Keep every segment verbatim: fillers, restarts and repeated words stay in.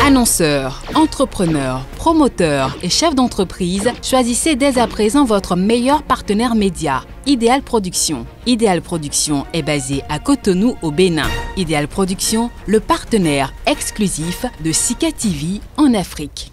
Annonceurs, entrepreneurs, promoteurs et chefs d'entreprise, choisissez dès à présent votre meilleur partenaire média, Ideal Production. Ideal Production est basé à Cotonou au Bénin. Ideal Production, le partenaire exclusif de Sika T V en Afrique.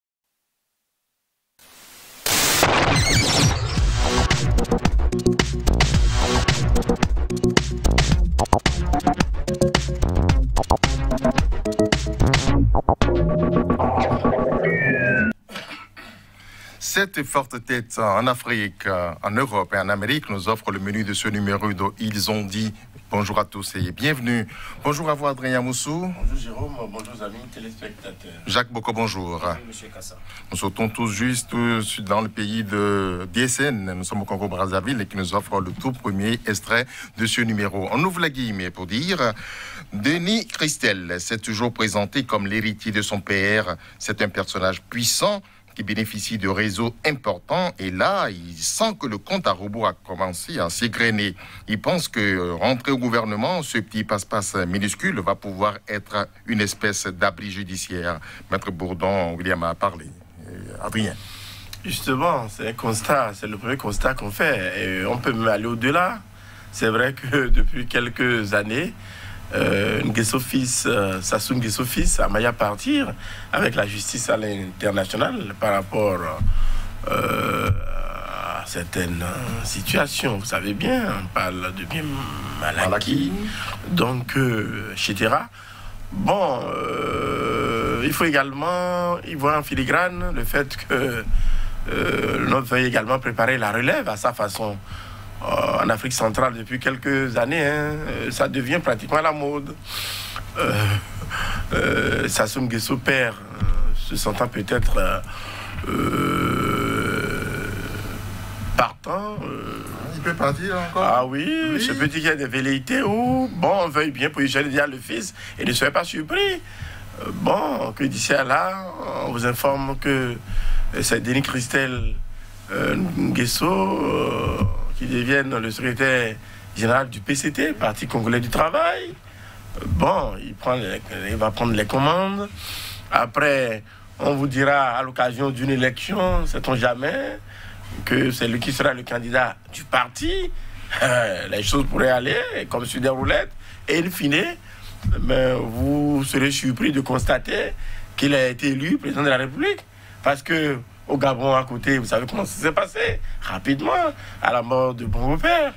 Sept fortes têtes en Afrique, en Europe et en Amérique nous offrent le menu de ce numéro de Ils ont dit. Bonjour à tous et bienvenue. Bonjour à vous Adrien Moussou. Bonjour Jérôme, bonjour amis téléspectateurs. Jacques Boko, bonjour. Bonjour Monsieur Kassa. Nous sautons tous juste dans le pays de D S N. Nous sommes au Congo-Brazzaville et qui nous offre le tout premier extrait de ce numéro. On ouvre la guillemets pour dire Denis Christel s'est toujours présenté comme l'héritier de son père. C'est un personnage puissant qui bénéficie de réseaux importants. Et là, il sent que le compte à rebours a commencé à s'égrener. Il pense que rentrer au gouvernement, ce petit passe-passe minuscule va pouvoir être une espèce d'abri judiciaire. Maître Bourdon, William a parlé. Adrien. Justement, c'est un constat, c'est le premier constat qu'on fait. Et on peut même aller au-delà. C'est vrai que depuis quelques années, Euh, Nguesso fils, euh, Sassou Nguesso fils a maillé à partir avec la justice à l'international par rapport euh, à certaines situations. Vous savez bien, on parle de bien mal acquis, donc euh, et cetera. Bon, euh, il faut également y voir en filigrane le fait que euh, l'on veuille également préparer la relève à sa façon. Euh, en Afrique centrale depuis quelques années, hein, euh, ça devient pratiquement la mode. Euh, euh, Sassou Nguesso père, euh, se sentant peut-être euh, euh, partant. Euh, Il peut partir encore. Ah oui, oui. Je peux dire qu'il y a des velléités où, bon, on veuille bien positionner déjà le fils et ne soyez pas surpris. Euh, bon, que d'ici à là, on vous informe que euh, c'est Denis Christel euh, Nguesso. Euh, qui devienne le secrétaire général du P C T, Parti Congolais du Travail. Bon, il, prend les, il va prendre les commandes. Après, on vous dira à l'occasion d'une élection, sait-on jamais, que c'est lui qui sera le candidat du parti. Euh, les choses pourraient aller comme sur des roulettes. Et in fine, mais vous serez surpris de constater qu'il a été élu président de la République. Parce que au Gabon, à côté, vous savez comment ça s'est passé? Rapidement, à la mort de mon père.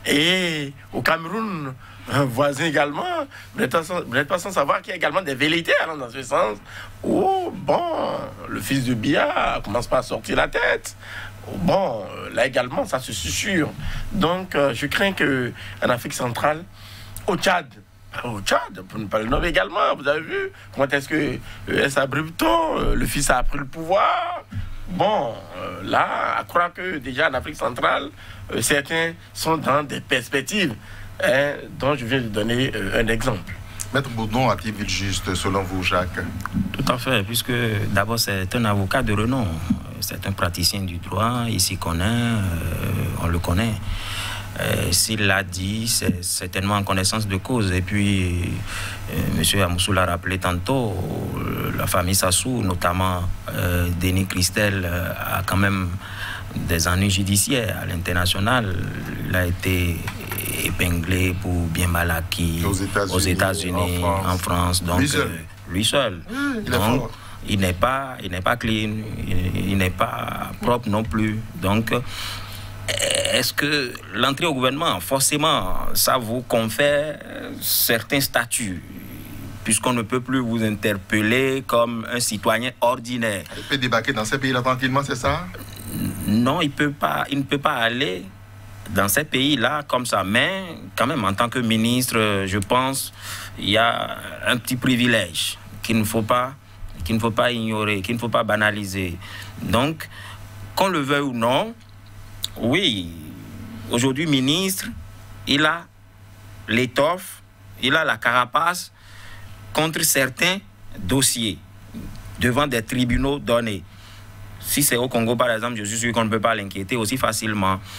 Et au Cameroun, un voisin également, vous n'êtes pas sans savoir qu'il y a également des velléités allant dans ce sens. Oh, bon, le fils de Biya commence pas à sortir la tête. Bon, là également, ça se susurre. Donc, euh, je crains qu'en Afrique centrale, au Tchad, au Tchad, pour ne pas le nommer également, vous avez vu comment est-ce que euh, S A Bribton, euh, le fils a pris le pouvoir. Bon, euh, là, à croire que déjà en Afrique centrale, euh, certains sont dans des perspectives hein, dont je viens de donner euh, un exemple. Maître Bourdon a-t-il juste selon vous, Jacques? Tout à fait, puisque d'abord c'est un avocat de renom, c'est un praticien du droit, il s'y connaît, euh, on le connaît. Euh, S'il l'a dit, c'est certainement en connaissance de cause. Et puis, euh, M. Amoussou l'a rappelé tantôt, euh, la famille Sassou, notamment euh, Denis Christel, euh, a quand même des ennuis judiciaires à l'international. Il a été épinglé pour bien mal acquis aux États-Unis, en, en France. Donc, lui seul. Euh, lui seul. Mmh, il Donc, il n'est pas, il n'est pas clean, il, il n'est pas propre non plus. Donc, est-ce que l'entrée au gouvernement, forcément, ça vous confère certains statuts, puisqu'on ne peut plus vous interpeller comme un citoyen ordinaire? Il peut débarquer dans ces pays-là tranquillement, c'est ça? Non, il peut pas, il ne peut pas aller dans ces pays-là comme ça. Mais quand même, en tant que ministre, je pense il y a un petit privilège qu'il ne faut pas, qu'il ne faut pas ignorer, qu'il ne faut pas banaliser. Donc, qu'on le veuille ou non, oui, aujourd'hui, ministre, il a l'étoffe, il a la carapace contre certains dossiers devant des tribunaux donnés. Si c'est au Congo, par exemple, je suis sûr qu'on ne peut pas l'inquiéter aussi facilement.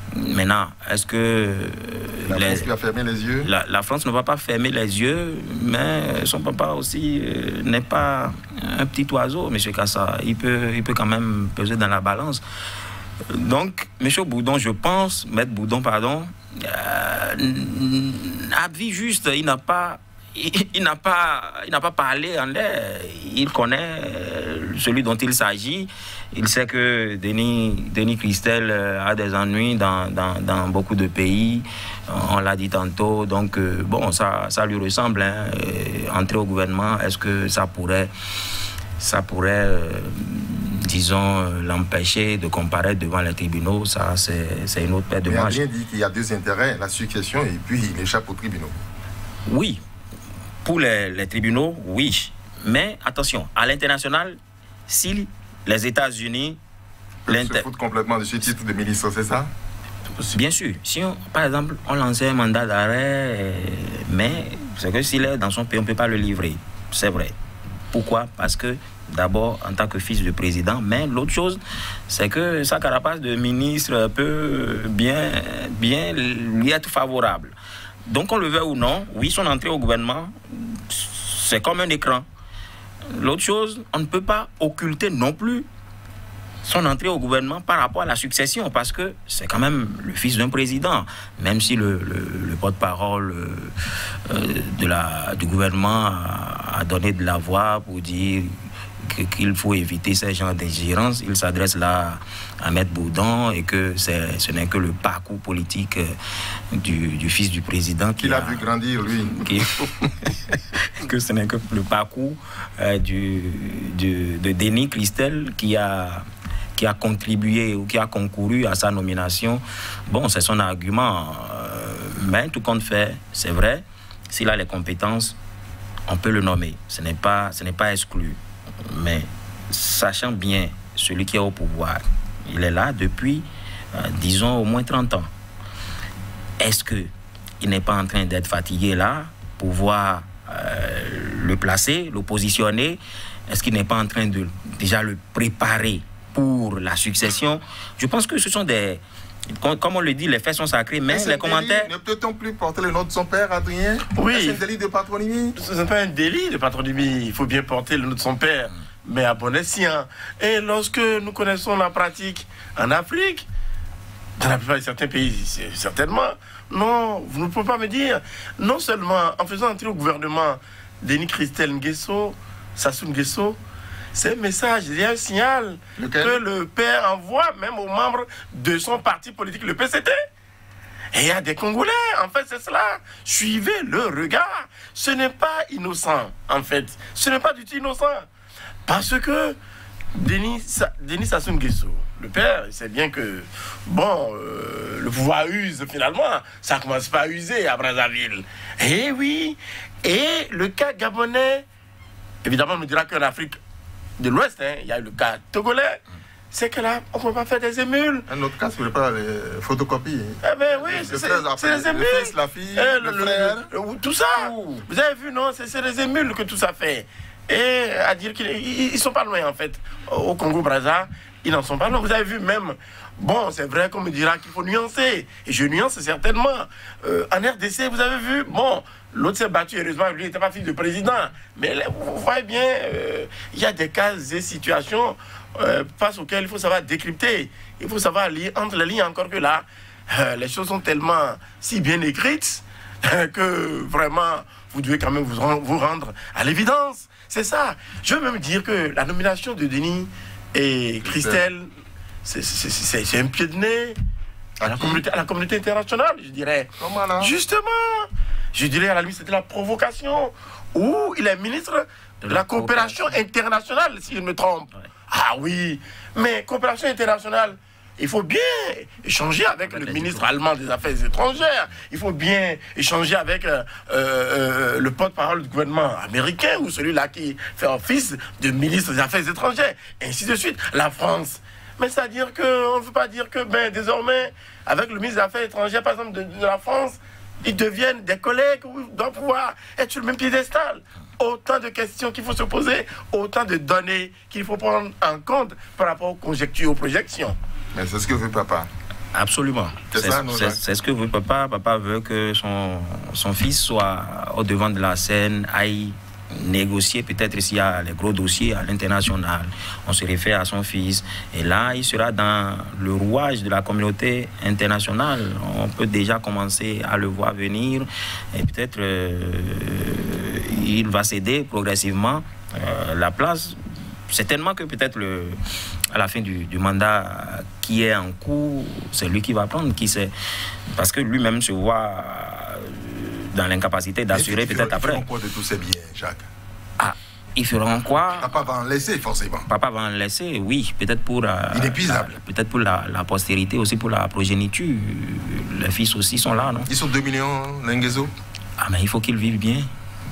Maintenant, est-ce que... La les, France qui a fermé les yeux la, la France ne va pas fermer les yeux, mais son papa aussi euh, n'est pas un petit oiseau, M. Kassa. Il peut, il peut quand même peser dans la balance. Donc, M. Boudon, je pense, Maître Boudon, pardon, euh, a vu juste, il n'a pas... Il, il n'a pas, il n'a pas parlé en l'air. Il connaît celui dont il s'agit. Il sait que Denis, Denis Christel a des ennuis dans, dans, dans beaucoup de pays. On l'a dit tantôt. Donc, bon, ça, ça lui ressemble. Hein. Entrer au gouvernement, est-ce que ça pourrait, ça pourrait euh, disons, l'empêcher de comparaître devant les tribunaux? Ça, c'est une autre paire de manches. Mais il a bien dit qu'il y a deux intérêts, la succession et puis il échappe aux tribunaux. Oui. Pour les, les tribunaux, oui. Mais attention, à l'international, si les États-Unis... Ils se foutent complètement de ce titre de ministre, c'est ça? Bien sûr. Si, on, par exemple, on lançait un mandat d'arrêt, mais c'est que s'il est dans son pays, on ne peut pas le livrer. C'est vrai. Pourquoi? Parce que, d'abord, en tant que fils de président, mais l'autre chose, c'est que sa carapace de ministre peut bien, bien lui être favorable. Donc, on le veut ou non, oui, son entrée au gouvernement, c'est comme un écran. L'autre chose, on ne peut pas occulter non plus son entrée au gouvernement par rapport à la succession, parce que c'est quand même le fils d'un président, même si le, le, le porte-parole euh, de la, du gouvernement a, a donné de la voix pour dire qu'il faut éviter ce genre d'ingérence. Il s'adresse là à Maître Boudon et que ce n'est que le parcours politique du, du fils du président qu'il a, a vu grandir, lui. Qui, que ce n'est que le parcours euh, du, du, de Denis Christel qui a, qui a contribué ou qui a concouru à sa nomination. Bon, c'est son argument. Euh, mais tout compte fait, c'est vrai, s'il a les compétences, on peut le nommer. Ce n'est pas, ce n'est pas exclu. Mais sachant bien celui qui est au pouvoir, il est là depuis, euh, disons, au moins trente ans. Est-ce qu'il n'est pas en train d'être fatigué là pour voir euh, le placer, le positionner? Est-ce qu'il n'est pas en train de déjà le préparer pour la succession? Je pense que ce sont des... Comme on le dit, les faits sont sacrés, mais les commentaires... Ne peut-on plus porter le nom de son père, Adrien? Oui. C'est un délit de patronymie? Ce n'est pas un délit de patronymie. Il faut bien porter le nom de son père, mais à bon escient. Et lorsque nous connaissons la pratique en Afrique, dans la plupart de certains pays, certainement, non, vous ne pouvez pas me dire, non seulement en faisant entrer au gouvernement Denis Christel Nguesso, Sassou Nguesso, c'est un message, il y a un signal Lequel? que le père envoie même aux membres de son parti politique, le P C T. Et il y a des Congolais, en fait, c'est cela. Suivez le regard. Ce n'est pas innocent, en fait. Ce n'est pas du tout innocent. Parce que Denis, Denis Sassou Nguesso, le père, il sait bien que, bon, euh, le pouvoir use finalement. Ça commence pas à user à Brazzaville. Et oui. Et le cas gabonais, évidemment, on me dira qu'en Afrique de l'Ouest, hein, il y a le cas togolais, c'est que là, on ne peut pas faire des émules. Un autre cas, c'est pas les photocopies. Eh bien oui, c'est les émules. Le fils, la fille, eh, le, le frère. Le, le, tout ça. Ouh. Vous avez vu, non, c'est les émules que tout ça fait. Et à dire qu'ils ne sont pas loin, en fait. Au Congo-Brazza, ils n'en sont pas loin. Vous avez vu même, bon, c'est vrai qu'on me dira qu'il faut nuancer. Et je nuance certainement. Euh, en R D C, vous avez vu, bon, l'autre s'est battu, heureusement, lui n'était pas fils de président. Mais là, vous voyez bien, euh, il y a des cas et situations euh, face auxquelles il faut savoir décrypter. Il faut savoir lire entre les lignes, encore que là, euh, les choses sont tellement si bien écrites euh, que vraiment, vous devez quand même vous rendre, vous rendre à l'évidence. C'est ça. Je veux même dire que la nomination de Denis et Christel, c'est un pied de nez à la, communauté, à la communauté internationale, je dirais. Comment là? Justement. Je dirais à la limite, c'était la provocation où il est ministre de la, la coopération, coopération internationale, si je me trompe. Ouais. Ah oui, mais coopération internationale, il faut bien échanger avec, avec le ministre allemand des Affaires étrangères. Il faut bien échanger avec euh, euh, le porte-parole du gouvernement américain ou celui-là qui fait office de ministre des Affaires étrangères. Et ainsi de suite. La France. Mais c'est-à-dire qu'on ne veut pas dire que ben, désormais, avec le ministre des Affaires étrangères, par exemple, de, de la France, ils deviennent des collègues où ils doivent pouvoir être sur le même piédestal. Autant de questions qu'il faut se poser, autant de données qu'il faut prendre en compte par rapport aux conjectures, aux projections. Mais c'est ce que veut papa. Absolument. C'est ce que veut papa. Papa veut que son, son fils soit au devant de la scène, aille négocier peut-être s'il y a les gros dossiers à l'international. On se réfère à son fils. Et là, il sera dans le rouage de la communauté internationale. On peut déjà commencer à le voir venir. Et peut-être euh, il va céder progressivement euh, la place. Certainement que peut-être à la fin du, du mandat qui est en cours, c'est lui qui va prendre, qui sait. Parce que lui-même se voit dans l'incapacité d'assurer peut-être après. Ils feront quoi de tous ces biens, Jacques? Ah, ils feront quoi? Papa va en laisser, forcément. Papa va en laisser, oui. Peut-être pour, euh, Inépuisable. Peut-être pour la, la postérité, aussi pour la progéniture. Les fils aussi sont là, non? Ils sont deux millions, Lengezo? Ah, mais il faut qu'ils vivent bien.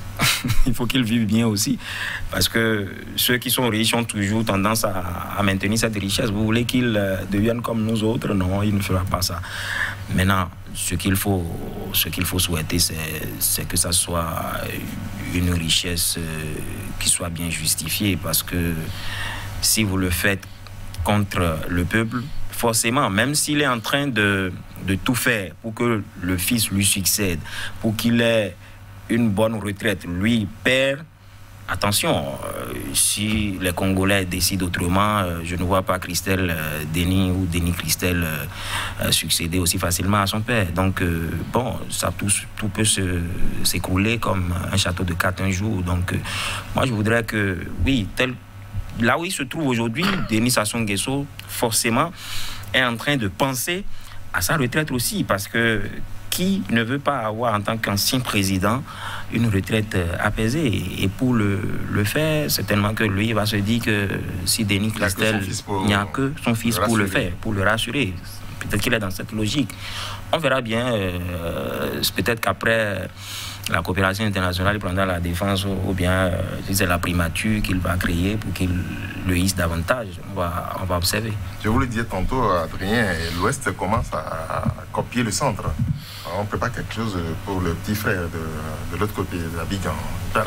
Il faut qu'ils vivent bien aussi. Parce que ceux qui sont riches ont toujours tendance à, à maintenir cette richesse. Vous voulez qu'ils deviennent comme nous autres? Non, il ne fera pas ça. Maintenant, ce qu'il faut, ce qu'il faut souhaiter, c'est que ça soit une richesse qui soit bien justifiée. Parce que si vous le faites contre le peuple, forcément, même s'il est en train de, de tout faire pour que le fils lui succède, pour qu'il ait une bonne retraite, lui perd. Attention, euh, si les Congolais décident autrement, euh, je ne vois pas Christelle euh, Denis ou Denis Christelle euh, succéder aussi facilement à son père. Donc, euh, bon, ça, tout, tout peut s'écrouler comme un château de cartes un jour. Donc, euh, moi, je voudrais que, oui, tel, là où il se trouve aujourd'hui, Denis Sassou Nguesso, forcément, est en train de penser à sa retraite aussi, parce que qui ne veut pas avoir en tant qu'ancien président une retraite apaisée? Et pour le, le faire, certainement que lui va se dire que si Denis Christelle, il n'y a que son fils pour le faire, pour le rassurer. Peut-être qu'il est dans cette logique. On verra bien, euh, peut-être qu'après la coopération internationale, il prendra la défense ou bien euh, c'est la primature qu'il va créer pour qu'il le hisse davantage. On va, on va observer. Je vous le disais tantôt, Adrien, l'Ouest commence à, à copier le centre. Alors, on ne peut pas quelque chose pour le petit frère de, de l'autre côté de l'Abidjan.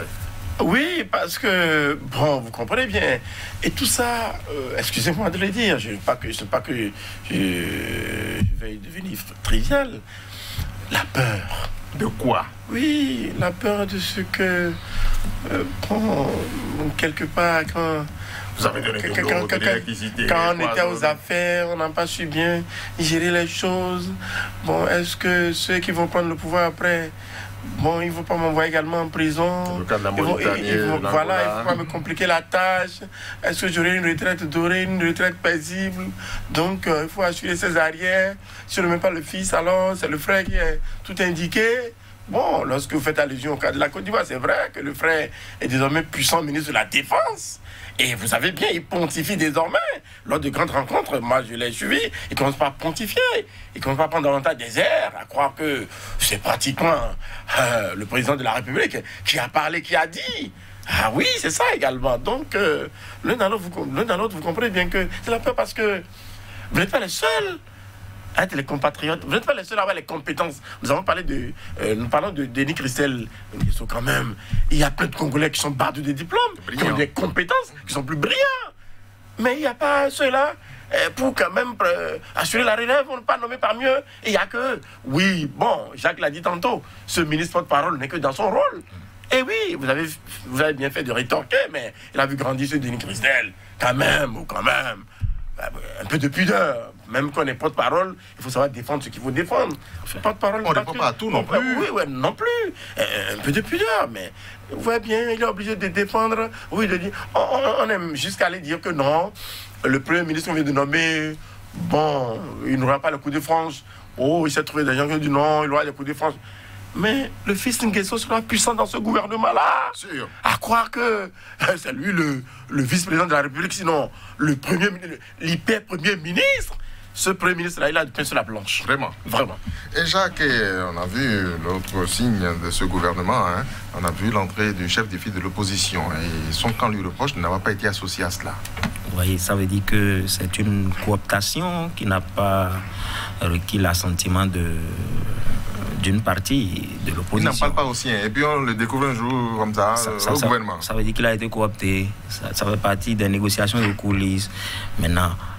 Oui, parce que, bon, vous comprenez bien. Et tout ça, euh, excusez-moi de le dire, je ne sais pas que, je, pas que je, je vais devenir trivial. La peur. De quoi? Oui, la peur de ce que, euh, bon, quelque part, quand... Vous avez donné de l'eau, de l'électricité. Quand on était aux affaires, on n'a pas su bien gérer les choses. Bon, est-ce que ceux qui vont prendre le pouvoir après, bon, ils ne vont pas m'envoyer également en prison? Le cas de la ils vont, ils, ils vont, voilà, il ne faut pas me compliquer la tâche. Est-ce que j'aurai une retraite dorée, une retraite paisible? Donc, euh, il faut assurer ses arrières. Si on ne met pas le fils, alors c'est le frère qui est tout indiqué. Bon, lorsque vous faites allusion au cas de la Côte d'Ivoire, c'est vrai que le frère est désormais puissant ministre de la Défense. Et vous savez bien, il pontifie désormais. Lors de grandes rencontres, moi je l'ai suivi, il commence pas à pontifier. Il commence pas à prendre davantage des airs, à croire que c'est pratiquement euh, le président de la République qui a parlé, qui a dit. Ah oui, c'est ça également. Donc, euh, l'un dans l'autre, vous, l'un dans l'autre, vous comprenez bien que c'est la peur parce que vous n'êtes pas les seuls. Être les compatriotes, vous n'êtes pas les seuls à avoir les compétences. Nous avons parlé de, euh, nous parlons de Denis Christelle, ils sont quand même, il y a plein de Congolais qui sont bardus de diplômes, brillant, qui ont des compétences, qui sont plus brillants. Mais il n'y a pas ceux-là euh, pour quand même euh, assurer la relève, on ne pas nommer par mieux. Et il n'y a que, oui, bon, Jacques l'a dit tantôt, ce ministre porte-parole n'est que dans son rôle. Et oui, vous avez, vous avez bien fait de rétorquer, mais il a vu grandir ce Denis Christelle, quand même, ou quand même. Un peu de pudeur. Même quand on est porte-parole, il faut savoir défendre ce qu'il faut défendre. Porte-parole, on ne répond pas à tout non plus. Oui, oui, non plus. Un peu de pudeur, mais vous voyez bien, il est obligé de défendre. Oui, de dire. On, on aime jusqu'à aller dire que non, le Premier ministre qu'on vient de nommer, bon, il n'aura pas le coup de France. Oh, il s'est trouvé des gens qui ont dit non, il aura le coup de France. Mais le fils Nguesso sera puissant dans ce gouvernement-là. Sûr. À croire que c'est lui le, le vice-président de la République, sinon le premier, l'hyper-premier ministre. Ce premier ministre-là, il a du pain sur la planche. Vraiment. Vraiment. Et Jacques, on a vu l'autre signe de ce gouvernement, hein, on a vu l'entrée du chef des filles de l'opposition. Et son camp lui reproche de n'avoir pas été associé à cela. Vous voyez, ça veut dire que c'est une cooptation qui n'a pas requis l'assentiment de... d'une partie de l'opposition. Il n'en parle pas aussi, hein. Et puis on le découvre un jour comme ça, ça, ça au ça, gouvernement. Ça veut dire qu'il a été coopté, ça, ça fait partie des négociations de coulisses. Maintenant,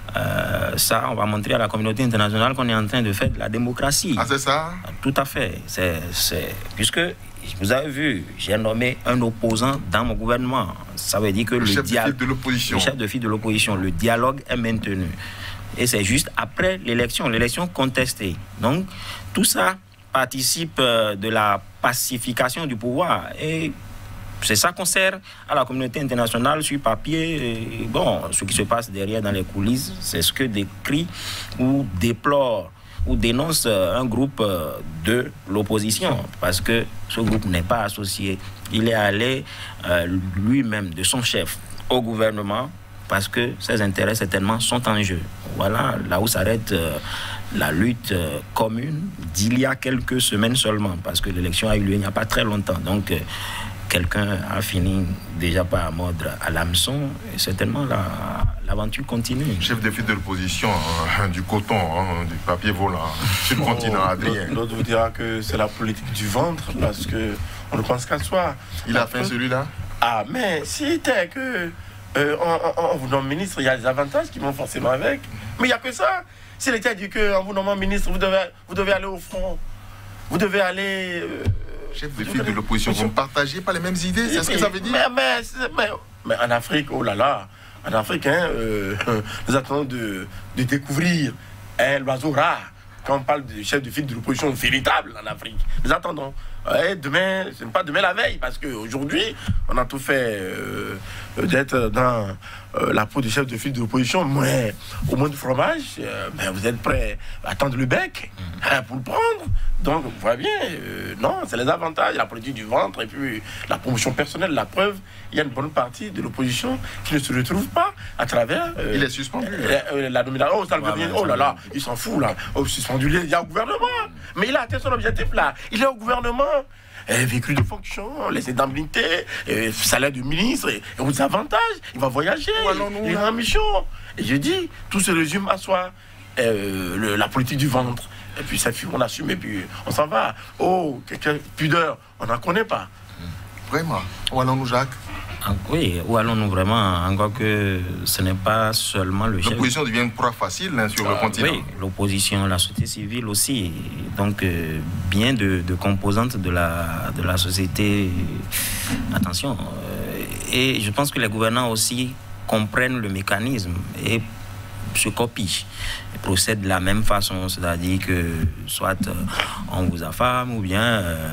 euh, ça, on va montrer à la communauté internationale qu'on est en train de faire de la démocratie. Ah, c'est ça? Tout à fait. C'est, c'est... Puisque, vous avez vu, j'ai nommé un opposant dans mon gouvernement. Ça veut dire que le, le, chef dia... de l'opposition. le chef de file de l'opposition, le dialogue est maintenu. Et c'est juste après l'élection, l'élection contestée. Donc, tout ça participe de la pacification du pouvoir. Et c'est ça qu'on sert à la communauté internationale sur papier. Et bon, ce qui se passe derrière dans les coulisses, c'est ce que décrit ou déplore ou dénonce un groupe de l'opposition. Parce que ce groupe n'est pas associé. Il est allé euh, lui-même, de son chef, au gouvernement, parce que ses intérêts certainement sont en jeu. Voilà là où s'arrête euh, la lutte euh, commune d'il y a quelques semaines seulement, parce que l'élection a eu lieu il n'y a pas très longtemps. Donc, euh, quelqu'un a fini déjà par mordre à l'hameçon, et certainement la, l'aventure continue. Chef de file de l'opposition, hein, du coton, hein, du papier volant, sur le oh, continent, Adrien. L'autre vous dira que c'est la politique du ventre, parce qu'on ne pense qu'à soi. Il a fait celui-là? Ah, mais si c'était que... Euh, on, on, on vous nomme ministre, il y a des avantages qui vont forcément avec. Mais il n'y a que ça. Si l'État dit qu'en vous nommant ministre, vous devez, vous devez aller au front, vous devez aller... Euh, Chef de file de l'opposition, vous ne partagez pas les mêmes idées, c'est ce que ça veut dire? mais, mais, mais, mais en Afrique, oh là là, en Afrique, hein, euh, nous attendons de, de découvrir hein, l'oiseau rare. Quand on parle de chef de file de l'opposition véritable en Afrique, nous attendons. Ouais, demain, ce n'est pas demain la veille, parce qu'aujourd'hui, on a tout fait euh, d'être dans euh, la peau du chef de file de l'opposition, mais au moins de fromage, euh, ben vous êtes prêts à tendre le bec hein, pour le prendre. Donc, vous voyez bien, euh, non, c'est les avantages, la politique du ventre et puis la promotion personnelle. La preuve, il y a une bonne partie de l'opposition qui ne se retrouve pas à travers... Euh, il est suspendu. Euh, euh, la nomination. Oh, ça le ouais, oh là là, il s'en fout là. Oh, suspendu, il y a au gouvernement. Mais il a atteint son objectif là. Il est au gouvernement. Eh, véhicule de fonction, les indemnités, eh, salaire de ministre, et, et aux avantages. Il va voyager, il est en mission. Et je dis, tout se résume à soi. Euh, le, la politique du ventre. Et puis ça, on assume et puis on s'en va. Oh, quelqu'un pudeur, on n'en connaît pas. Vraiment. Où allons-nous, Jacques? Oui, où allons-nous vraiment? Encore que ce n'est pas seulement le chef. L'opposition devient une proie facile hein, sur euh, le continent. Oui, l'opposition, la société civile aussi. Donc, euh, bien de, de composantes de la, de la société. Attention. Euh, et je pense que les gouvernants aussi comprennent le mécanisme et se copient. Ils procèdent de la même façon. C'est-à-dire que soit euh, on vous affame ou bien... Euh,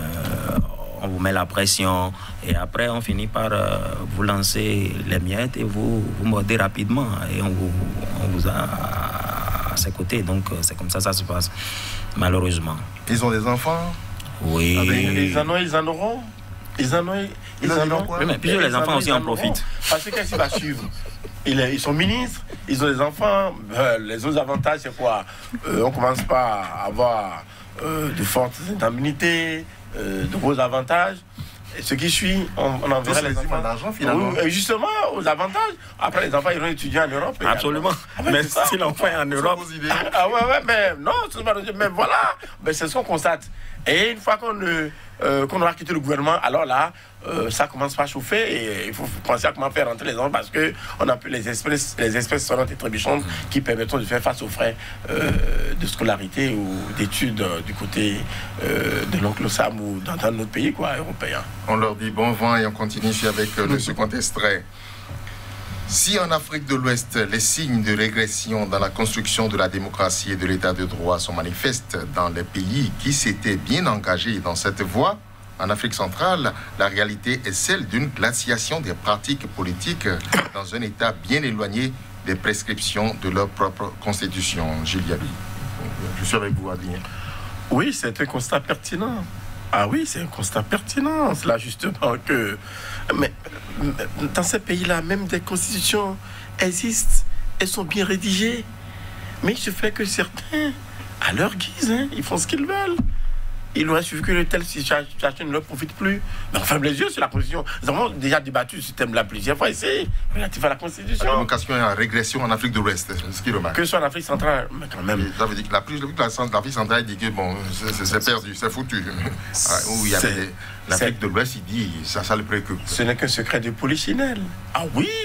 on vous met la pression et après on finit par euh, vous lancer les miettes et vous, vous mordez rapidement et on vous, on vous a à ses côtés. Donc c'est comme ça que ça se passe, malheureusement. Ils ont des enfants? Oui. Ils en ont, ils en auront. Ils en ont, ils en ont. Oui, mais puis les enfants aussi en profitent. Parce que qu'est-ce qui va suivre? Ils sont ministres, ils ont des enfants. Euh, les autres avantages, c'est quoi? euh, On commence pas à avoir euh, de fortes indemnités, Euh, de gros avantages. Et ce qui suit, on, on enverra les enfants. L'argent, finalement. Oui, justement, aux avantages. Après, les enfants iront étudier en Europe. Absolument. Alors, mais si l'enfant est en Europe. Ah ouais, ouais, mais non, c'est pas mais voilà. Mais c'est ce qu'on constate. Et une fois qu'on euh, qu'on aura quitté le gouvernement, alors là, euh, ça commence pas à chauffer et il faut penser à comment faire rentrer les enfants parce que on a plus les espèces, les espèces sonnantes et trébuchantes qui permettront de faire face aux frais euh, de scolarité ou d'études euh, du côté euh, de l'oncle Sam ou dans, dans notre pays, quoi, européen. On leur dit bon vent et on continue ici avec euh, le second extrait. Si en Afrique de l'Ouest, les signes de régression dans la construction de la démocratie et de l'état de droit sont manifestes dans les pays qui s'étaient bien engagés dans cette voie, en Afrique centrale, la réalité est celle d'une glaciation des pratiques politiques dans un état bien éloigné des prescriptions de leur propre constitution. Gilles Yabi, je suis avec vous, Adrien. Oui, c'est un constat pertinent. Ah oui, c'est un constat pertinent. C'est là justement que... Mais dans ces pays-là, même des constitutions existent. Elles sont bien rédigées. Mais il se fait que certains, à leur guise, hein, ils font ce qu'ils veulent. Il aurait suffi que telle situation ne leur profite plus. Mais on ferme les yeux sur la Constitution. Nous avons déjà débattu ce thème-là plusieurs fois ici, relatif à la Constitution. La démocratie est en régression en Afrique de l'Ouest, ce qui remarque. Que ce soit en Afrique centrale, mais quand même. Ça veut dire que la plus l'Afrique centrale dit que bon, c'est perdu, c'est foutu. Où il y avait l'Afrique de l'Ouest, il dit ça, ça le préoccupe. Ce n'est qu'un secret de polichinelle. Ah oui,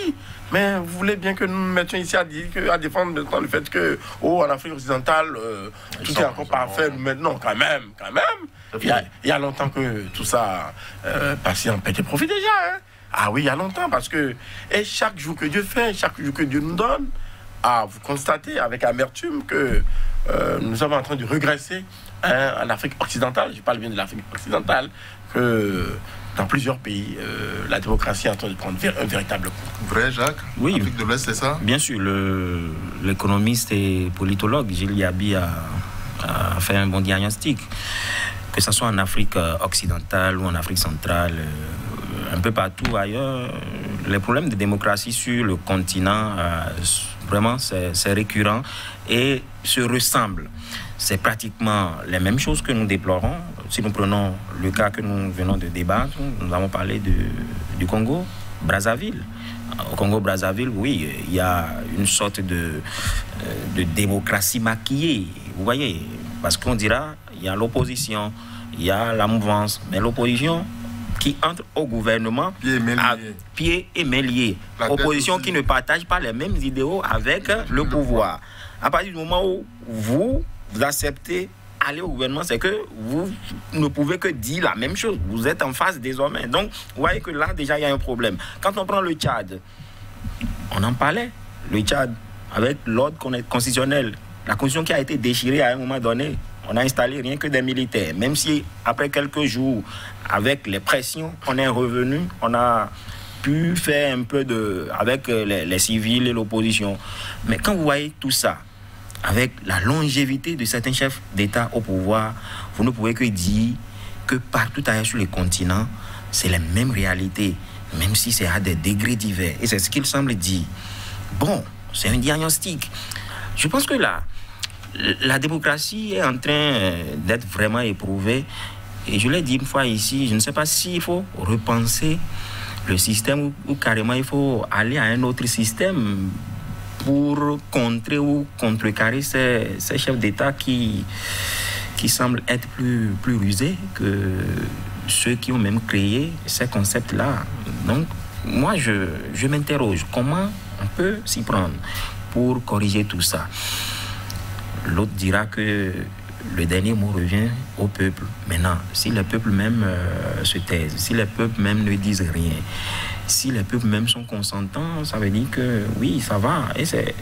Mais vous voulez bien que nous nous mettions ici à, dire que, à défendre maintenant le fait que, oh, en Afrique occidentale, euh, tout est encore parfait. Maintenant, quand même, quand même. Il y, a, il y a longtemps que tout ça euh, passé en pète et profit déjà. Hein. Ah oui, il y a longtemps, parce que et chaque jour que Dieu fait, chaque jour que Dieu nous donne, ah, vous constatez avec amertume que euh, nous sommes en train de régresser hein, en Afrique occidentale. Je parle bien de l'Afrique occidentale, que dans plusieurs pays, euh, la démocratie est en train de prendre un véritable coup. Vrai, Jacques? Oui. L'Afrique de l'Ouest, c'est ça? Bien sûr, l'économiste et politologue Gilles Yabi a, a fait un bon diagnostic. Que ce soit en Afrique occidentale ou en Afrique centrale, euh, un peu partout ailleurs, les problèmes de démocratie sur le continent, euh, vraiment, c'est récurrent et se ressemblent. C'est pratiquement les mêmes choses que nous déplorons. Si nous prenons le cas que nous venons de débattre, nous avons parlé de, du Congo, Brazzaville. Au Congo-Brazzaville, oui, il y a une sorte de, de démocratie maquillée, vous voyez, parce qu'on dira, il y a l'opposition, il y a la mouvance, mais l'opposition qui entre au gouvernement pied et main à liés. pied et main liés. Opposition qui ne partage pas les mêmes idéaux avec le pouvoir. À partir du moment où vous, vous acceptez aller au gouvernement, c'est que vous ne pouvez que dire la même chose. Vous êtes en face désormais. Donc, vous voyez que là, déjà, il y a un problème. Quand on prend le Tchad, on en parlait. Le Tchad, avec l'ordre constitutionnel, la constitution qui a été déchirée à un moment donné, on a installé rien que des militaires. Même si, après quelques jours, avec les pressions, on est revenu, on a pu faire un peu de... avec les, les civils et l'opposition. Mais quand vous voyez tout ça, avec la longévité de certains chefs d'État au pouvoir, vous ne pouvez que dire que partout ailleurs sur le continent, c'est la même réalité, même si c'est à des degrés divers. Et c'est ce qu'il semble dire. Bon, c'est un diagnostic. Je pense que là, la démocratie est en train d'être vraiment éprouvée. Et je l'ai dit une fois ici, je ne sais pas s'il faut repenser le système ou, ou carrément il faut aller à un autre système pour contrer ou contrecarrer ces, ces chefs d'État qui, qui semblent être plus, plus rusés que ceux qui ont même créé ces concepts-là. Donc, moi, je, je m'interroge, comment on peut s'y prendre pour corriger tout ça? L'autre dira que le dernier mot revient au peuple. Maintenant, si le peuple même euh, se taise, si les peuples même ne disent rien, si les peuples même sont consentants, ça veut dire que oui, ça va. Et c'est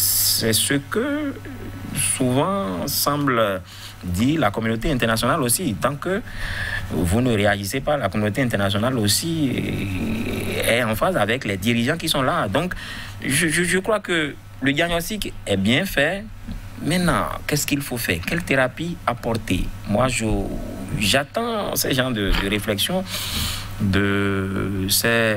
ce que souvent semble dire la communauté internationale aussi. Tant que vous ne réagissez pas, la communauté internationale aussi est en phase avec les dirigeants qui sont là. Donc, je, je, je crois que le diagnostic est bien fait. Maintenant, qu'est-ce qu'il faut faire? Quelle thérapie apporter? Moi, j'attends ce genre de, de réflexion de ces,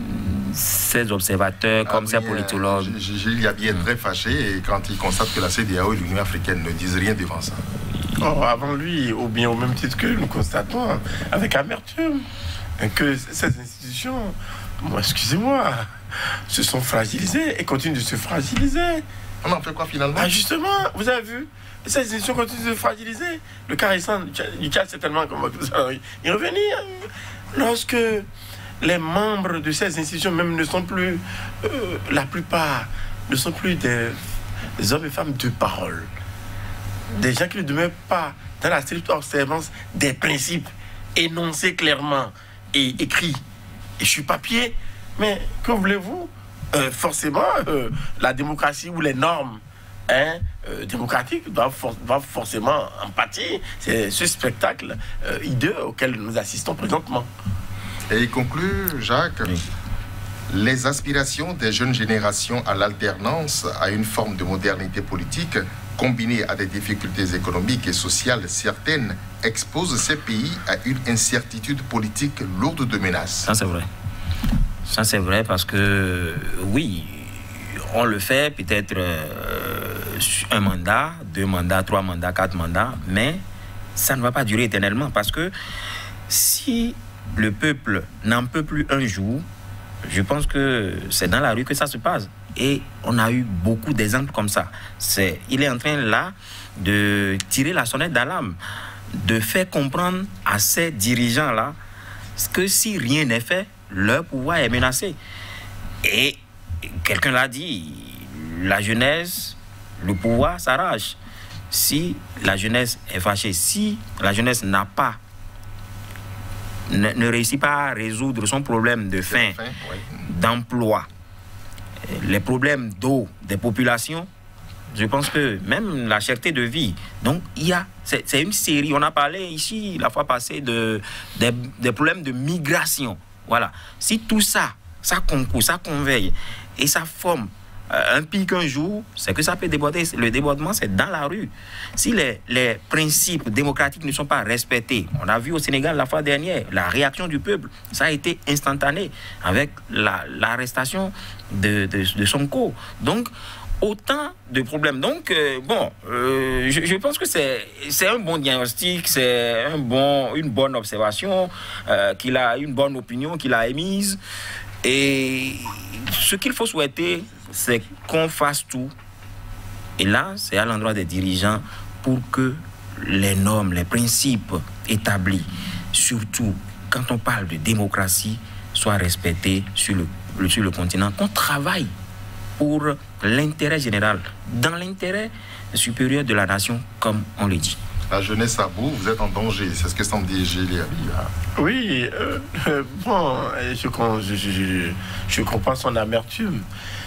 ces observateurs, ah comme oui, ces politologues. Euh, Gilles Yabi est très fâché quand il constate que la C E D A O et l'Union africaine ne disent rien devant ça. Oh, avant lui, ou bien au même titre que nous constatons avec amertume que ces institutions, bon, excusez-moi, se sont fragilisées et continuent de se fragiliser. On en fait quoi finalement? Ah, justement, vous avez vu, ces institutions continuent de se fragiliser. Le cas récent du Tchad, c'est tellement qu'on va y revenir. Lorsque les membres de ces institutions même ne sont plus, euh, la plupart ne sont plus des, des hommes et femmes de parole. Des gens qui ne demeurent pas dans la stricte observance des principes énoncés clairement et écrits et sur papier. Mais que voulez-vous? Euh, forcément, euh, la démocratie ou les normes hein, euh, démocratiques doivent, for doivent forcément en pâtir. C'est ce spectacle euh, hideux auquel nous assistons présentement. Et il conclut, Jacques, oui. Les aspirations des jeunes générations à l'alternance, à une forme de modernité politique, combinées à des difficultés économiques et sociales certaines, exposent ces pays à une incertitude politique lourde de menaces. Ça, c'est vrai. Ça, c'est vrai parce que, oui, on le fait peut-être euh, un mandat, deux mandats, trois mandats, quatre mandats, mais ça ne va pas durer éternellement parce que si le peuple n'en peut plus un jour, je pense que c'est dans la rue que ça se passe. Et on a eu beaucoup d'exemples comme ça. C'est, il est en train là de tirer la sonnette d'alarme, de faire comprendre à ces dirigeants-là que si rien n'est fait, leur pouvoir est menacé. Et quelqu'un l'a dit, la jeunesse, le pouvoir s'arrache. Si la jeunesse est fâchée, si la jeunesse n'a pas, ne, ne réussit pas à résoudre son problème de faim, faim oui. d'emploi, les problèmes d'eau des populations, je pense que même la cherté de vie, donc il y a, c'est une série, on a parlé ici la fois passée de, des, des problèmes de migration. Voilà. Si tout ça, ça concourt, ça conveille et ça forme un pic un jour, c'est que ça peut déborder. Le débordement, c'est dans la rue. Si les, les principes démocratiques ne sont pas respectés, on a vu au Sénégal la fois dernière, la réaction du peuple, ça a été instantané avec l'arrestation la, de, de, de Sonko. Donc, autant de problèmes. Donc, euh, bon, euh, je, je pense que c'est un bon diagnostic, c'est un bon, une bonne observation, euh, qu'il a une bonne opinion, qu'il a émise. Et ce qu'il faut souhaiter, c'est qu'on fasse tout. Et là, c'est à l'endroit des dirigeants pour que les normes, les principes établis, surtout quand on parle de démocratie, soient respectés sur le, sur le continent, qu'on travaille pour l'intérêt général, dans l'intérêt supérieur de la nation, comme on le dit. La jeunesse à bout, vous êtes en danger, c'est ce que semble dire Gélie. Oui, euh, euh, bon, je, je, je, je comprends son amertume.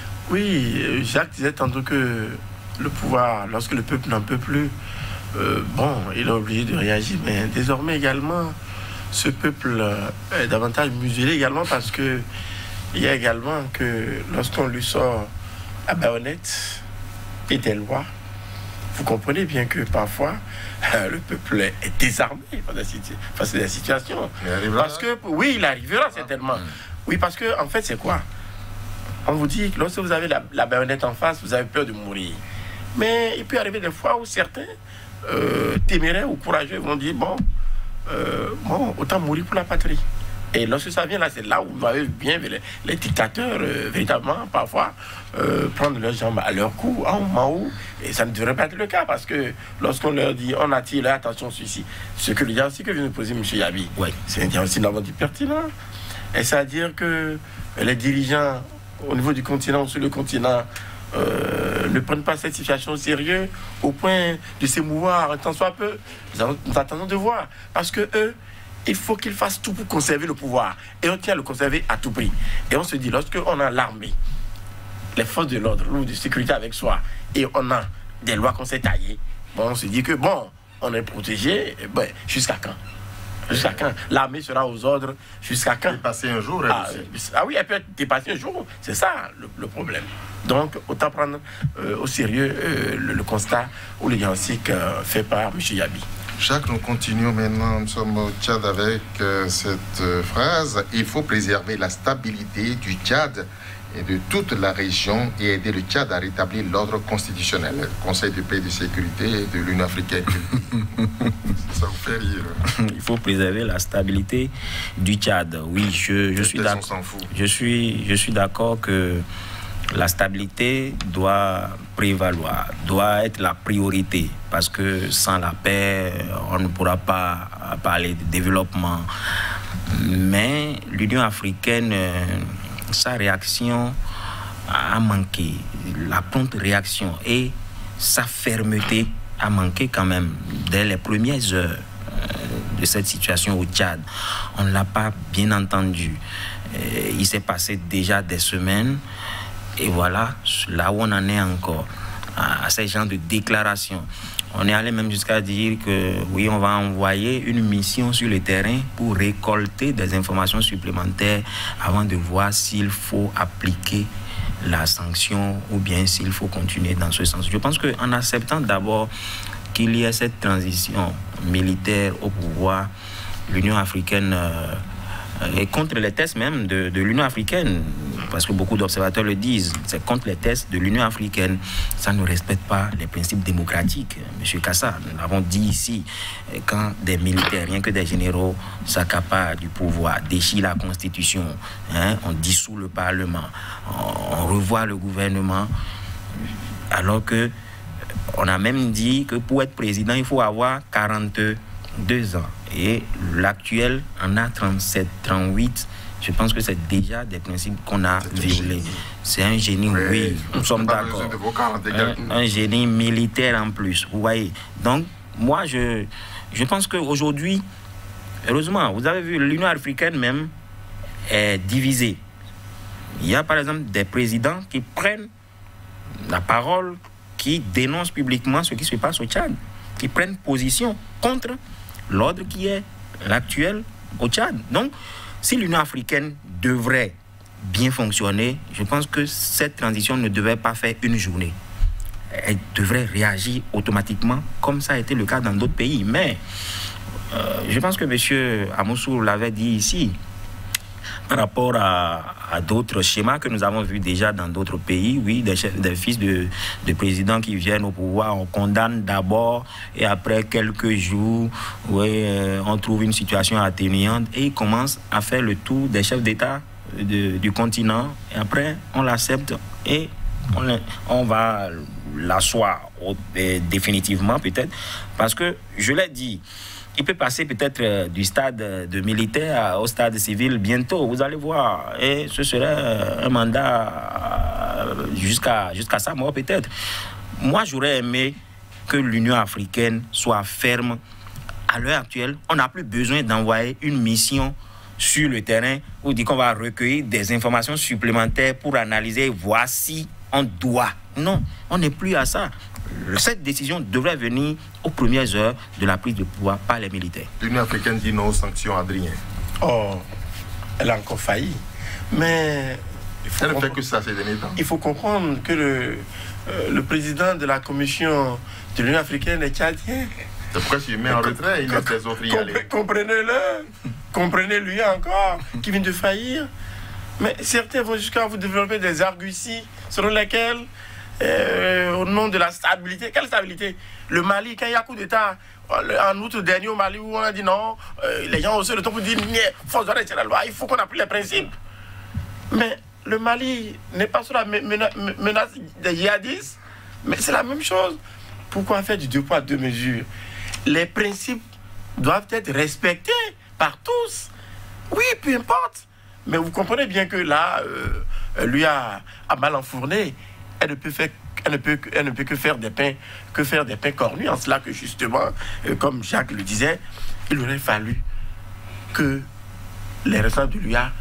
Oui, Jacques disait tantôt que le pouvoir, lorsque le peuple n'en peut plus, euh, bon, il est obligé de réagir, mais désormais également, ce peuple est davantage muselé également parce que il y a également que lorsqu'on lui sort à baïonnette et des lois, vous comprenez bien que parfois, euh, le peuple est désarmé face à des situations. Parce que, oui, il arrivera certainement. Oui, parce que, en fait, c'est quoi? On vous dit que lorsque vous avez la, la baïonnette en face, vous avez peur de mourir. Mais il peut arriver des fois où certains euh, téméraires ou courageux vont dire, bon, euh, bon, autant mourir pour la patrie. Et lorsque ça vient là, c'est là où vous avez bien les, les dictateurs, euh, véritablement, parfois, euh, prendre leurs jambes à leur cou, à un moment où, et ça ne devrait pas être le cas, parce que lorsqu'on leur dit, on attire leur attention sur ici, ce que le diagnostic que vient de poser M. Yabi, ouais. c'est un diagnostic d'avant dit pertinent. Et c'est-à-dire que les dirigeants, au niveau du continent, sur le continent, euh, ne prennent pas cette situation au sérieux, au point de s'émouvoir, tant soit peu, nous attendons de voir, parce que eux, il faut qu'ils fassent tout pour conserver le pouvoir. Et on tient à le conserver à tout prix. Et on se dit, lorsqu'on a l'armée, les forces de l'ordre, ou de sécurité avec soi, et on a des lois qu'on s'est taillées, bon, on se dit que, bon, on est protégé, ben, jusqu'à quand? Jusqu'à quand? L'armée sera aux ordres jusqu'à quand? Dépasser un jour, elle ah, ah oui, elle peut être dépassée un jour. C'est ça le, le problème. Donc, autant prendre euh, au sérieux euh, le, le constat ou le diagnostic euh, fait par M. Yabi. Jacques, nous continuons maintenant, nous sommes au Tchad avec euh, cette euh, phrase. Il faut préserver la stabilité du Tchad et de toute la région et aider le Tchad à rétablir l'ordre constitutionnel. Le Conseil de paix et de sécurité de l'Union africaine. Ça vous fait rire. Il faut préserver la stabilité du Tchad. Oui, je, je suis d'accord. Je suis, je suis d'accord que la stabilité doit prévaloir, doit être la priorité, parce que sans la paix, on ne pourra pas parler de développement. Mais l'Union africaine, sa réaction a manqué, la prompte réaction et sa fermeté a manqué quand même dès les premières heures de cette situation au Tchad. On ne l'a pas bien entendu. Il s'est passé déjà des semaines. Et voilà, là où on en est encore, à ces genres de déclarations. On est allé même jusqu'à dire que oui, on va envoyer une mission sur le terrain pour récolter des informations supplémentaires avant de voir s'il faut appliquer la sanction ou bien s'il faut continuer dans ce sens. Je pense qu'en acceptant d'abord qu'il y ait cette transition militaire au pouvoir, l'Union africaine euh, est contre les tests même de, de l'Union africaine, parce que beaucoup d'observateurs le disent, c'est contre les tests de l'Union africaine. Ça ne respecte pas les principes démocratiques. Monsieur Kassa, nous l'avons dit ici, quand des militaires, rien que des généraux, s'accaparent du pouvoir, déchirent la Constitution, hein, on dissout le Parlement, on, on revoit le gouvernement, alors que on a même dit que pour être président, il faut avoir quarante-deux ans. Et l'actuel en a trente-sept, trente-huit. je pense que c'est déjà des principes qu'on a violés. C'est un génie, oui, oui nous sommes d'accord. Un, un génie militaire en plus, vous voyez. Donc, moi, je, je pense qu'aujourd'hui, heureusement, vous avez vu, l'Union africaine même est divisée. Il y a par exemple des présidents qui prennent la parole, qui dénoncent publiquement ce qui se passe au Tchad, qui prennent position contre l'ordre qui est l'actuel au Tchad. Donc, si l'Union africaine devrait bien fonctionner, je pense que cette transition ne devait pas faire une journée. Elle devrait réagir automatiquement, comme ça a été le cas dans d'autres pays. Mais euh, je pense que M. Amoussou l'avait dit ici, par rapport à, à d'autres schémas que nous avons vus déjà dans d'autres pays, oui, des, chefs, des fils de, de présidents qui viennent au pouvoir, on condamne d'abord et après quelques jours, oui, euh, on trouve une situation atténuante et ils commencent à faire le tour des chefs d'État de, du continent et après on l'accepte et on, on va l'asseoir définitivement peut-être parce que je l'ai dit, il peut passer peut-être euh, du stade de militaire au stade civil bientôt, vous allez voir. Et ce serait euh, un mandat euh, jusqu'à jusqu'à sa mort peut-être. Moi, j'aurais aimé que l'Union africaine soit ferme. À l'heure actuelle, on n'a plus besoin d'envoyer une mission sur le terrain où dit qu'on va recueillir des informations supplémentaires pour analyser, voir si on doit. Non, on n'est plus à ça. Cette décision devrait venir aux premières heures de la prise de pouvoir par les militaires. L'Union africaine dit non aux sanctions, Adrien. Oh, elle a encore failli. Mais il faut, elle ne fait que ça ces derniers temps. Il faut comprendre que le, euh, le président de la commission de l'Union africaine est tchadien. C'est pourquoi s'il met en retrait, il laisse les autres y aller. Comprenez-le, comprenez-lui encore, qui vient de faillir. Mais certains vont jusqu'à vous développer des arguties selon lesquelles Euh, au nom de la stabilité. Quelle stabilité? Le Mali, quand il y a coup d'État, en août dernier au Mali, où on a dit non, euh, les gens ont aussi le temps pour dire il faut arrêter la loi, il faut qu'on applique les principes. Mais le Mali n'est pas sur la menace des djihadistes, mais c'est la même chose. Pourquoi faire du deux poids, deux mesures? Les principes doivent être respectés par tous. Oui, peu importe. Mais vous comprenez bien que là, euh, lui a, a mal enfourné. Elle ne peut faire, elle ne peut, elle ne peut que faire des pains, que faire des pains cornus. En cela que justement, euh, comme Jacques le disait, il aurait fallu que les responsables de l'U A,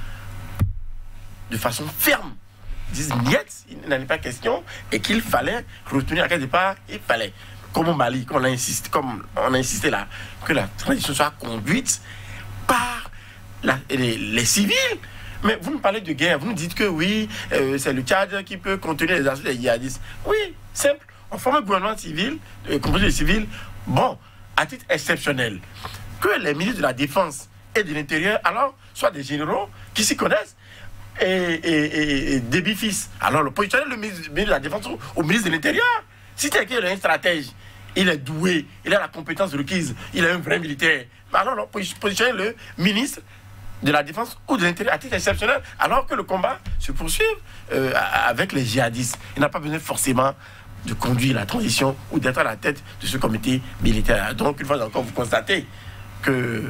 de façon ferme, disent niet, il n'en est pas question, et qu'il fallait retenir à quelque part, il fallait, comme au Mali, comme on a insisté, comme on a insisté là, que la transition soit conduite par la, les, les civils. Mais vous nous parlez de guerre, vous nous dites que oui, euh, c'est le Tchad qui peut contenir les actions des djihadistes. Oui, simple. On forme un gouvernement civil, euh, composé de civils, bon, à titre exceptionnel, que les ministres de la Défense et de l'Intérieur, alors, soient des généraux qui s'y connaissent, et, et, et, et des bifis. Alors, le positionner le ministre, le ministre de la Défense au, au ministre de l'Intérieur. Si quelqu'un est un stratège, il est doué, il a la compétence requise, il est un vrai militaire, alors, positionner le ministre de la Défense ou de l'Intérieur à titre exceptionnel, alors que le combat se poursuit euh, avec les djihadistes. Il n'a pas besoin forcément de conduire la transition ou d'être à la tête de ce comité militaire. Donc, une fois encore, vous constatez que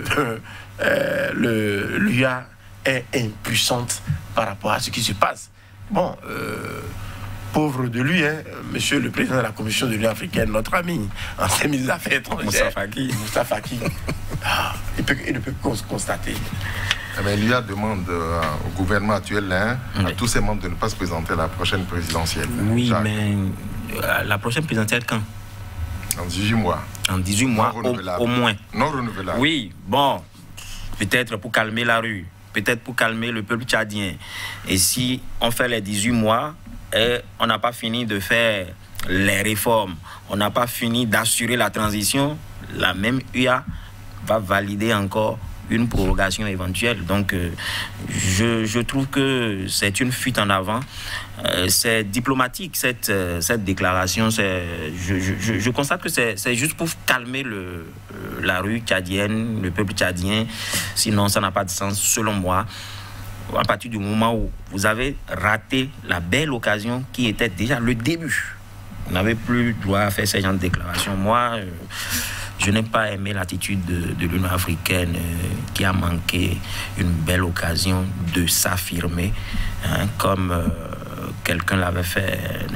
euh, le, l'U A est impuissante par rapport à ce qui se passe. Bon, euh, pauvre de lui, hein, monsieur le président de la Commission de l'Union africaine, notre ami, ancien ministre des Affaires étrangères, Moussa Faki. Moussa Faki. Ah, il, peut, il ne peut que constater. Eh bien, l'U A demande euh, au gouvernement actuel, hein, oui. à tous ses membres de ne pas se présenter à la prochaine présidentielle. Oui, Jacques. mais euh, la prochaine présidentielle quand? En dix-huit mois. En dix-huit mois au, au moins. Non renouvelable. Oui, bon, peut-être pour calmer la rue, peut-être pour calmer le peuple tchadien. Et si on fait les dix-huit mois, et on n'a pas fini de faire les réformes, on n'a pas fini d'assurer la transition, la même U A va valider encore une prorogation éventuelle. Donc, euh, je, je trouve que c'est une fuite en avant. Euh, c'est diplomatique, cette, euh, cette déclaration. C'est, je, je, je constate que c'est, c'est juste pour calmer le, euh, la rue tchadienne, le peuple tchadien. Sinon, ça n'a pas de sens, selon moi. À partir du moment où vous avez raté la belle occasion qui était déjà le début. Vous n'avez plus droit à faire ce genre de déclaration. Moi, euh, Je n'ai pas aimé l'attitude de, de l'Union africaine euh, qui a manqué une belle occasion de s'affirmer, hein, comme euh, quelqu'un l'avait fait,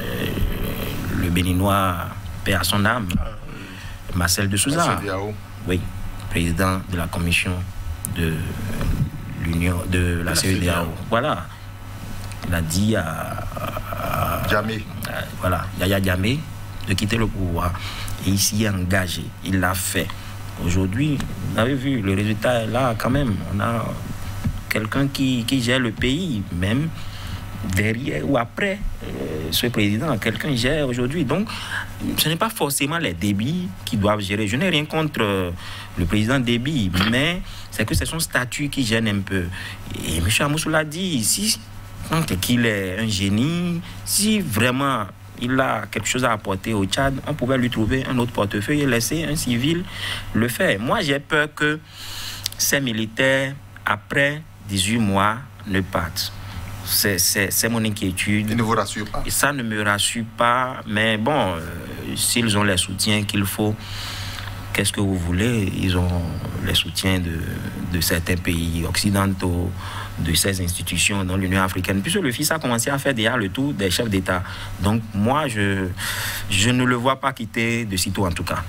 le, le Béninois, paix à son âme, Marcel de Souza. Oui, président de la commission de l'Union de la C E D A O. Voilà. Il a dit à, à, Jammeh. à voilà, Yaya Jammeh de quitter le pouvoir. Et il s'y est engagé. Il l'a fait. Aujourd'hui, vous avez vu, le résultat est là quand même. On a quelqu'un qui, qui gère le pays, même derrière ou après euh, ce président. Quelqu'un gère aujourd'hui. Donc, ce n'est pas forcément les Déby qui doivent gérer. Je n'ai rien contre euh, le président Déby, mais c'est que c'est son statut qui gêne un peu. Et M. Amoussou l'a dit, si qu'il est un génie, si vraiment il a quelque chose à apporter au Tchad, on pouvait lui trouver un autre portefeuille et laisser un civil le faire. Moi, j'ai peur que ces militaires, après dix-huit mois, ne partent. C'est mon inquiétude. Il ne vous rassure pas? Et ça ne me rassure pas, mais bon, euh, s'ils ont les soutiens qu'il faut, qu'est-ce que vous voulez? Ils ont les soutiens de, de certains pays occidentaux, de ces institutions dans l'Union africaine, puisque le fils a commencé à faire déjà le tour des chefs d'État. Donc moi, je, je ne le vois pas quitter de sitôt en tout cas.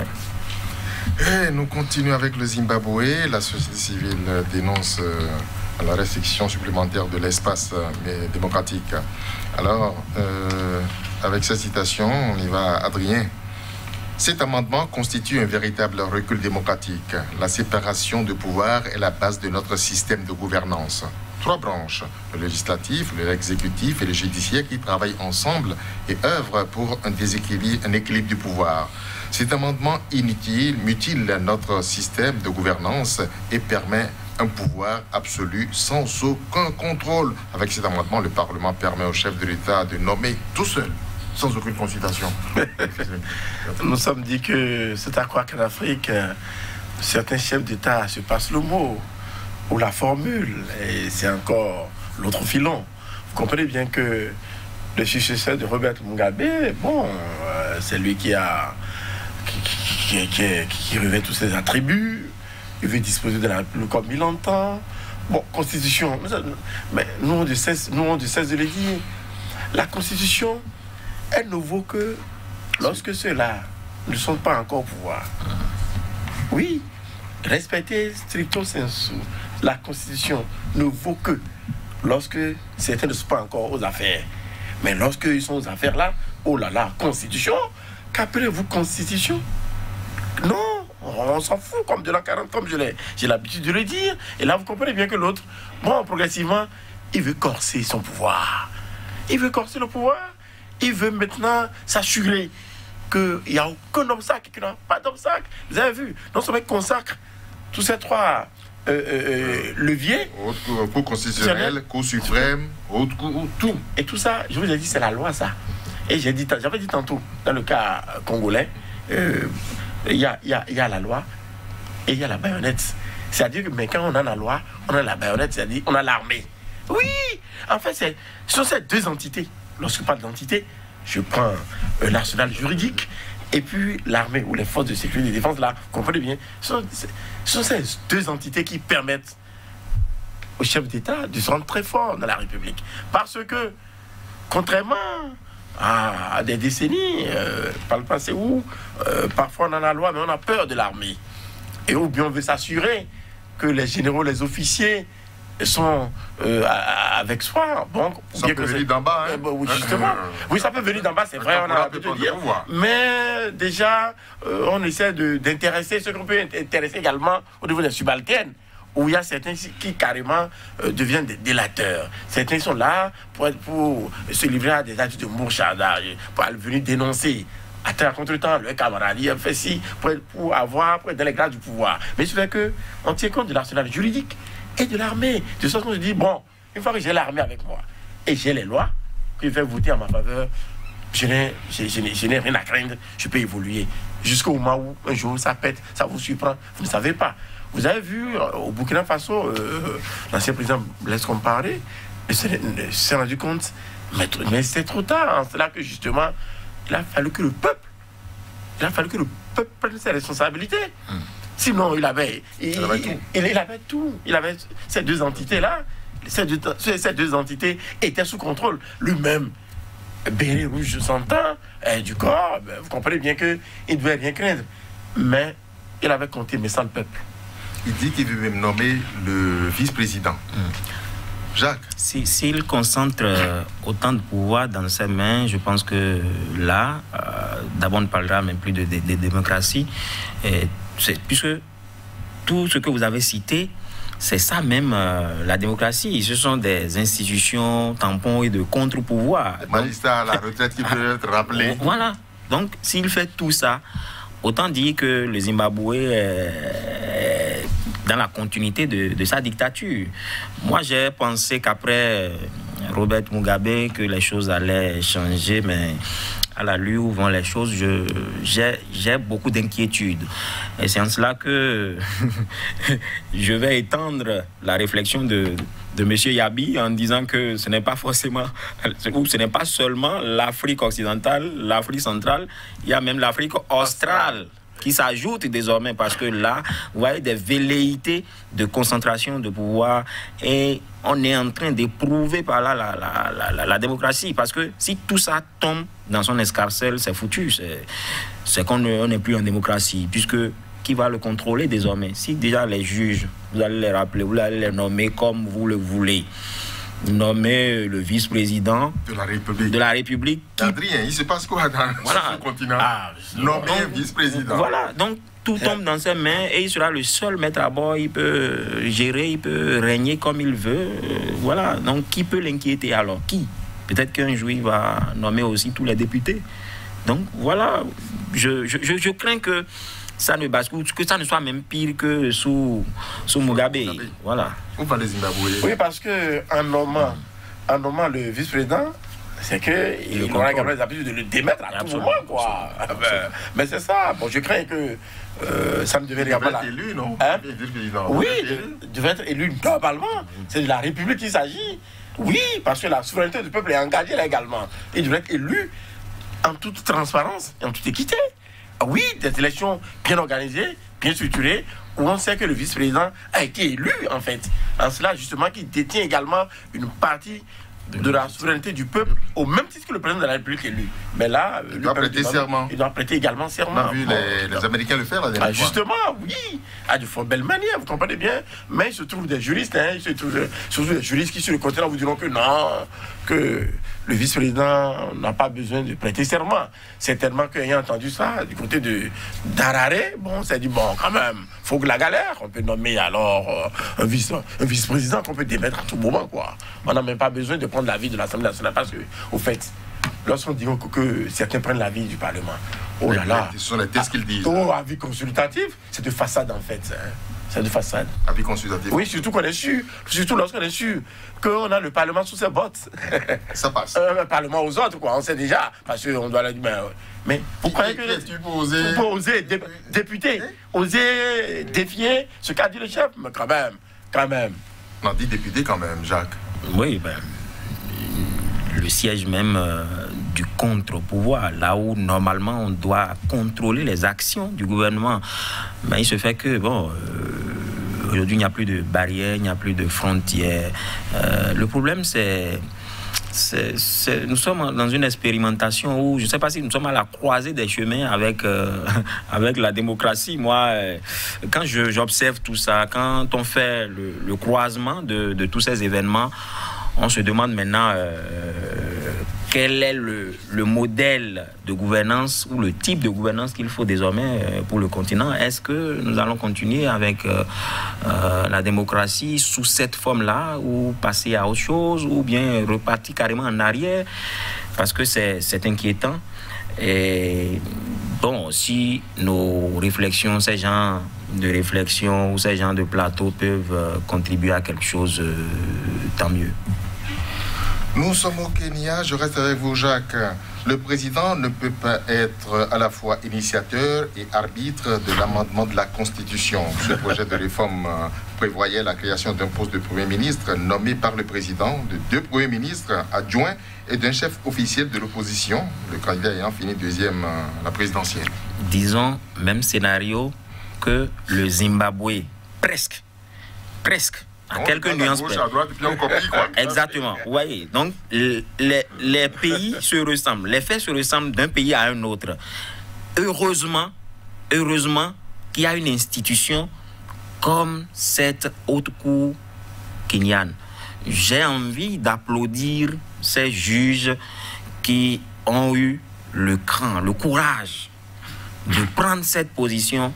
Ouais. Et nous continuons avec le Zimbabwe. La société civile dénonce euh, la restriction supplémentaire de l'espace euh, démocratique. Alors, euh, avec cette citation, on y va, Adrien. Cet amendement constitue un véritable recul démocratique. La séparation de pouvoir est la base de notre système de gouvernance. Trois branches, le législatif, l'exécutif et le judiciaire, qui travaillent ensemble et œuvrent pour un déséquilibre, un équilibre du pouvoir. Cet amendement inutile, mutile notre système de gouvernance et permet un pouvoir absolu sans aucun contrôle. Avec cet amendement, le Parlement permet au chef de l'État de nommer tout seul, sans aucune consultation. Nous sommes dit que c'est à croire qu'en Afrique, certains chefs d'État se passent le mot ou la formule, et c'est encore l'autre filon. Vous comprenez bien que le successeur de Robert Mugabe, bon, euh, c'est lui qui a qui, qui, qui, qui, qui revêt tous ses attributs, il veut disposer de la République comme il entend. Bon, constitution, mais nous on ne cesse, nous on ne cesse de le dire, la constitution, elle ne vaut que lorsque ceux-là ne sont pas encore au pouvoir. Oui, respecter stricto sensu la Constitution ne vaut que lorsque certains ne sont pas encore aux affaires. Mais lorsqu'ils sont aux affaires là, oh là là, Constitution, qu'appelez-vous Constitution? Non, on s'en fout comme de l'an quarante, comme j'ai l'habitude de le dire. Et là, vous comprenez bien que l'autre, bon, progressivement, il veut corser son pouvoir. Il veut corser le pouvoir. Il veut maintenant s'assurer qu'il n'y a aucun obstacle, qu'il n'y a pas d'obstacle. Vous avez vu, non seulement il consacre tous ces trois euh, euh, leviers. Haute Cour constitutionnelle, Cour suprême, Haute Cour, tout. Et tout ça, je vous ai dit, c'est la loi, ça. Et j'ai dit, j'avais dit tantôt, dans le cas congolais, il euh, y, a, y, a, y a la loi et il y a la baïonnette. C'est-à-dire que mais quand on a la loi, on a la baïonnette, c'est-à-dire on a l'armée. Oui, en fait, ce sont ces deux entités. Lorsque je parle d'entité, je prends euh, l'arsenal juridique et puis l'armée ou les forces de sécurité et de défense, là, vous comprenez bien, ce sont, ce sont ces deux entités qui permettent au chef d'État de se rendre très fort dans la République. Parce que, contrairement à, à des décennies, euh, par le passé où, euh, parfois on a la loi, mais on a peur de l'armée. Et ou bien on veut s'assurer que les généraux, les officiers, sont euh, avec soi. Bon, ça peut venir d'en bas. Hein? Euh, bah, oui, justement. Oui, ça peut venir d'en bas, c'est vrai, on a un peu de dire. Mais déjà, euh, on essaie d'intéresser ceux qu'on peut intéresser également au niveau des subalternes, où il y a certains qui carrément euh, deviennent des délateurs. Certains sont là pour, être, pour se livrer à des actes de mourchadage, pour aller venir dénoncer. À terre contre le temps, le camarade, il a fait ci, pour, pour avoir, pour être dans les grades du pouvoir. Mais c'est vrai qu'on tient compte de l'arsenal juridique et de l'armée. De sorte qu'on se dit, bon, une fois que j'ai l'armée avec moi et j'ai les lois qui vont voter en ma faveur, je n'ai rien à craindre, je peux évoluer. Jusqu'au moment où un jour ça pète, ça vous surprend, vous ne savez pas. Vous avez vu au Burkina Faso, euh, l'ancien président Blaise Compaoré s'est rendu compte, mais, mais c'est trop tard. C'est là que justement, il a fallu que le peuple il a fallu que le peuple prenne ses responsabilités. Mmh. Sinon, il avait, il, il, avait il, il, il avait tout. Il avait ces deux entités-là. Ces deux, ces deux entités étaient sous contrôle. Lui-même, béret rouge de son temps, et du corps, ben, vous comprenez bien qu'il ne devait rien craindre. Mais il avait compté, mais sans le peuple. Il dit qu'il veut même nommer le vice-président. Mmh. Jacques. S'il si, si concentre euh, autant de pouvoir dans ses mains, je pense que là, euh, d'abord on ne parlera même plus de, de, de démocratie, et puisque tout ce que vous avez cité, c'est ça même euh, la démocratie. Ce sont des institutions tampons et de contre-pouvoir. Les magistrats à la retraite qui peuvent être rappelés. Voilà. Donc, s'il fait tout ça, autant dire que le Zimbabwe est dans la continuité de, de sa dictature. Moi, j'ai pensé qu'après Robert Mugabe, que les choses allaient changer, mais à la lueur où vont les choses, j'ai beaucoup d'inquiétudes. Et c'est en cela que je vais étendre la réflexion de, de M. Yabi en disant que ce n'est pas forcément, ou ce n'est pas seulement l'Afrique occidentale, l'Afrique centrale, il y a même l'Afrique australe qui s'ajoute désormais, parce que là, vous voyez des velléités de concentration de pouvoir et on est en train d'éprouver par là la, la, la, la, la démocratie, parce que si tout ça tombe dans son escarcelle, c'est foutu, c'est qu'on n'est plus en démocratie, puisque qui va le contrôler désormais? Si déjà les juges, vous allez les rappeler, vous allez les nommer comme vous le voulez, nommer le vice-président de la République. De la République qui... Adrien, il se passe quoi dans voilà. ce continent? Ah, nommer un vice-président. Voilà, donc tout tombe dans ses mains et il sera le seul maître à bord. Il peut gérer, il peut régner comme il veut. Voilà, donc qui peut l'inquiéter alors? Qui? Peut-être qu'un jour il va nommer aussi tous les députés. Donc voilà, je, je, je, je crains que ça ne bascule, que ça ne soit même pire que sous, sous Mugabe. Mugabe. Voilà. Où va les Zimbabwe? Oui, parce qu'en nommant, en nommant le vice-président, c'est qu'il aura également les habitudes de le démettre à tout moment, quoi. Ben, mais c'est ça. Bon, je crains que euh, ça ne devait également être élu, non? Hein? Oui, il devait être élu globalement. C'est de la République qu'il s'agit. Oui, parce que la souveraineté du peuple est engagée là également. Il devrait être élu en toute transparence et en toute équité. Oui, des élections bien organisées, bien structurées, où on sait que le vice-président a été élu, en fait. En cela, justement, qu'il détient également une partie de la souveraineté du peuple, au même titre que le président de la République élu. Mais là, il doit prêter serment. Il doit prêter également serment. On a vu bon, les, les Américains le faire la dernière ah, justement, fois. Oui, à de fort belle manière, vous comprenez bien. Mais il se trouve des juristes, hein, il se trouve surtout des juristes qui sur le continent vous diront que non, que le vice-président n'a pas besoin de prêter serment. Certainement qu'ayant entendu ça du côté de d'Harare, bon, on s'est dit, bon, quand même, faut que la galère, on peut nommer alors euh, un, vice, un vice-président qu'on peut démettre à tout moment, quoi. On n'a même pas besoin de prendre l'avis de l'Assemblée nationale, parce que, au fait, lorsqu'on dit que, que certains prennent l'avis du Parlement, oh là là, ce sont les tests qu'ils disent. Oh, avis consultatif, c'est de façade en fait. Hein. C'est de façade. Avis consultatif. Oui, surtout qu'on est sûr, surtout lorsqu'on est sûr qu'on a le Parlement sous ses bottes. Ça passe. Euh, le Parlement aux autres, quoi. On sait déjà, parce qu'on doit le dire. Mais, mais vous croyez que tu peux oser, tu peux oser dé, député, oser défier ce qu'a dit le chef? Mais quand même, quand même. On dit député quand même, Jacques. Oui, ben, le siège même euh, du contre-pouvoir, là où normalement on doit contrôler les actions du gouvernement. Mais il se fait que, bon, euh, aujourd'hui il n'y a plus de barrières, il n'y a plus de frontières. Euh, le problème c'est... C'est, c'est, nous sommes dans une expérimentation où, je ne sais pas si nous sommes à la croisée des chemins avec, euh, avec la démocratie. Moi, euh, quand je, j'observe tout ça, quand on fait le, le croisement de, de tous ces événements, on se demande maintenant euh, quel est le, le modèle de gouvernance ou le type de gouvernance qu'il faut désormais pour le continent. Est-ce que nous allons continuer avec euh, euh, la démocratie sous cette forme-là, ou passer à autre chose, ou bien repartir carrément en arrière? Parce que c'est, c'est inquiétant. Et bon, si nos réflexions, ces genres de réflexions ou ces genres de plateaux peuvent euh, contribuer à quelque chose, euh, tant mieux. Nous sommes au Kenya, je reste avec vous, Jacques. Le président ne peut pas être à la fois initiateur et arbitre de l'amendement de la Constitution. Ce projet de réforme prévoyait la création d'un poste de Premier ministre nommé par le président, de deux Premiers ministres adjoints et d'un chef officiel de l'opposition, le candidat ayant fini deuxième à la présidentielle. disons, même scénario que le Zimbabwe. Presque. Presque. À quelques nuances près. Exactement. Vous voyez. Donc, les, les pays se ressemblent. Les faits se ressemblent d'un pays à un autre. Heureusement, heureusement qu'il y a une institution comme cette haute cour kenyane. J'ai envie d'applaudir ces juges qui ont eu le cran, le courage de prendre cette position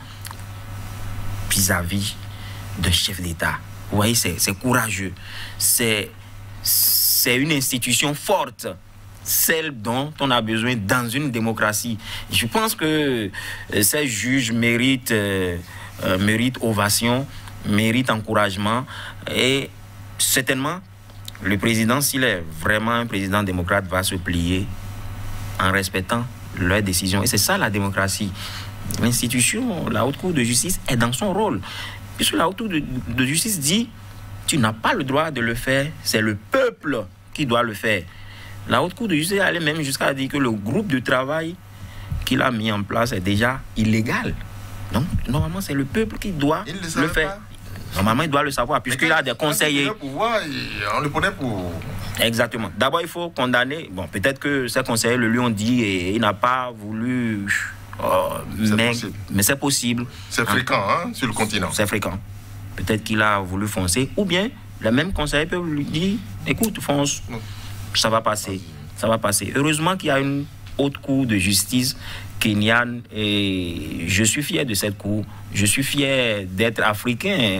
vis-à-vis d'un chef d'État. Vous voyez, c'est courageux. C'est une institution forte, celle dont on a besoin dans une démocratie. Je pense que ces juges méritent, euh, euh, méritent ovation, méritent encouragement. Et certainement, le président, s'il est vraiment un président démocrate, va se plier en respectant leurs décisions. Et c'est ça la démocratie. L'institution, la Haute Cour de justice, est dans son rôle. Puisque la Haute Cour de, de justice dit, tu n'as pas le droit de le faire, c'est le peuple qui doit le faire. La Haute Cour de justice allait même jusqu'à dire que le groupe de travail qu'il a mis en place est déjà illégal. Donc, normalement, c'est le peuple qui doit il le, le faire. Pas. Normalement, il doit le savoir, puisqu'il a des conseillers. Le pouvoir, on le connaît pour... Exactement. D'abord, il faut condamner. Bon, peut-être que ces conseillers le lui ont dit et il n'a pas voulu... Oh, mais c'est possible. C'est fréquent, hein, sur le continent. C'est fréquent. Peut-être qu'il a voulu foncer. Ou bien, les mêmes conseillers peuvent lui dire, écoute, fonce, ça va passer. Ça va passer. Heureusement qu'il y a une haute cour de justice kenyane et je suis fier de cette cour. Je suis fier d'être africain,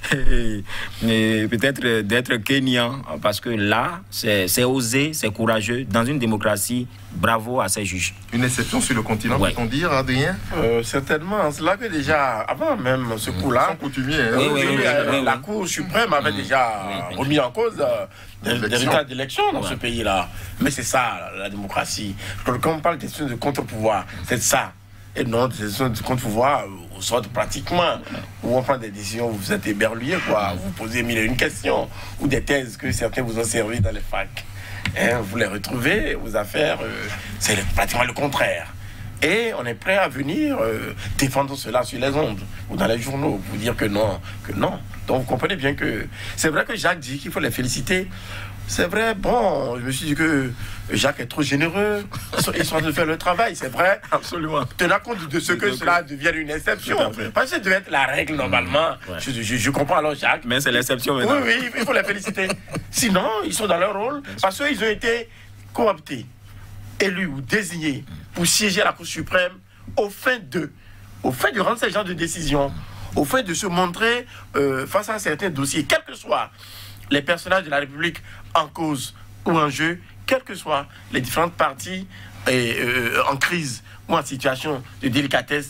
peut-être d'être kenyan, parce que là, c'est osé, c'est courageux. Dans une démocratie, bravo à ces juges. Une exception sur le continent, ouais. Peut-on dire, Adrien? euh, Certainement. C'est là que déjà, avant même ce coup-là, hein, oui, oui, oui, oui, oui, la oui. Cour suprême avait oui, déjà oui, remis en cause euh, des résultats d'élection dans ouais. ce pays-là. Mais c'est ça, la démocratie. Quand on parle de questions de contre-pouvoir, c'est ça. Et non, des questions de contre-pouvoir, vous sortez pratiquement, où on prend des décisions, vous êtes éberlué, quoi. Vous posez mille et une questions, ou des thèses que certains vous ont servi dans les facs. Hein, vous les retrouvez, vos affaires, euh, c'est pratiquement le contraire. Et on est prêt à venir euh, défendre cela sur les ondes ou dans les journaux, pour dire que non, que non. Donc vous comprenez bien que c'est vrai que Jacques dit qu'il faut les féliciter. C'est vrai, bon, je me suis dit que Jacques est trop généreux, ils sont en train de faire le travail, c'est vrai. Absolument. Tenant compte de ce que cela devienne une exception. Parce que ça devait être la règle normalement. Mmh, ouais. je, je, je comprends alors Jacques. Mais c'est l'exception maintenant. Oui, oui, il faut les féliciter. Sinon, ils sont dans leur rôle parce qu'ils ont été cooptés, élus ou désignés pour siéger à la Cour suprême au fin de, au fin de rendre ce genre de décision, au fin de se montrer euh, face à certains dossiers, quels que soient les personnages de la République en cause ou en jeu, quelles que soient les différentes parties et, euh, en crise ou en situation de délicatesse,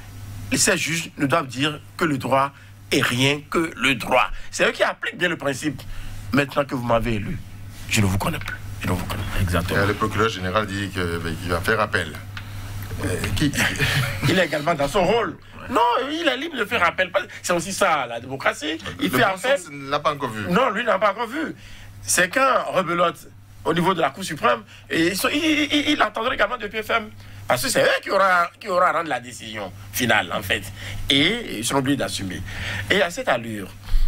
ces juges ne doivent dire que le droit est rien que le droit. C'est eux qui appliquent bien le principe. Maintenant que vous m'avez élu, je ne vous connais plus. Je ne vous connais plus. Exactement. Et le procureur général dit qu'il va faire appel. Euh, qui... Il est également dans son rôle. Non, il est libre de faire appel. C'est aussi ça, la démocratie. Il le fait bon appel. Sens ne l'a pas encore vu. Non, lui n'a pas encore vu. C'est quand rebelote au niveau de la Cour suprême, et il, il, il, il attendrait également de pied ferme. Parce que c'est eux qui auront qui aura à rendre la décision finale, en fait. Et ils seront obligés d'assumer. Et à cette allure,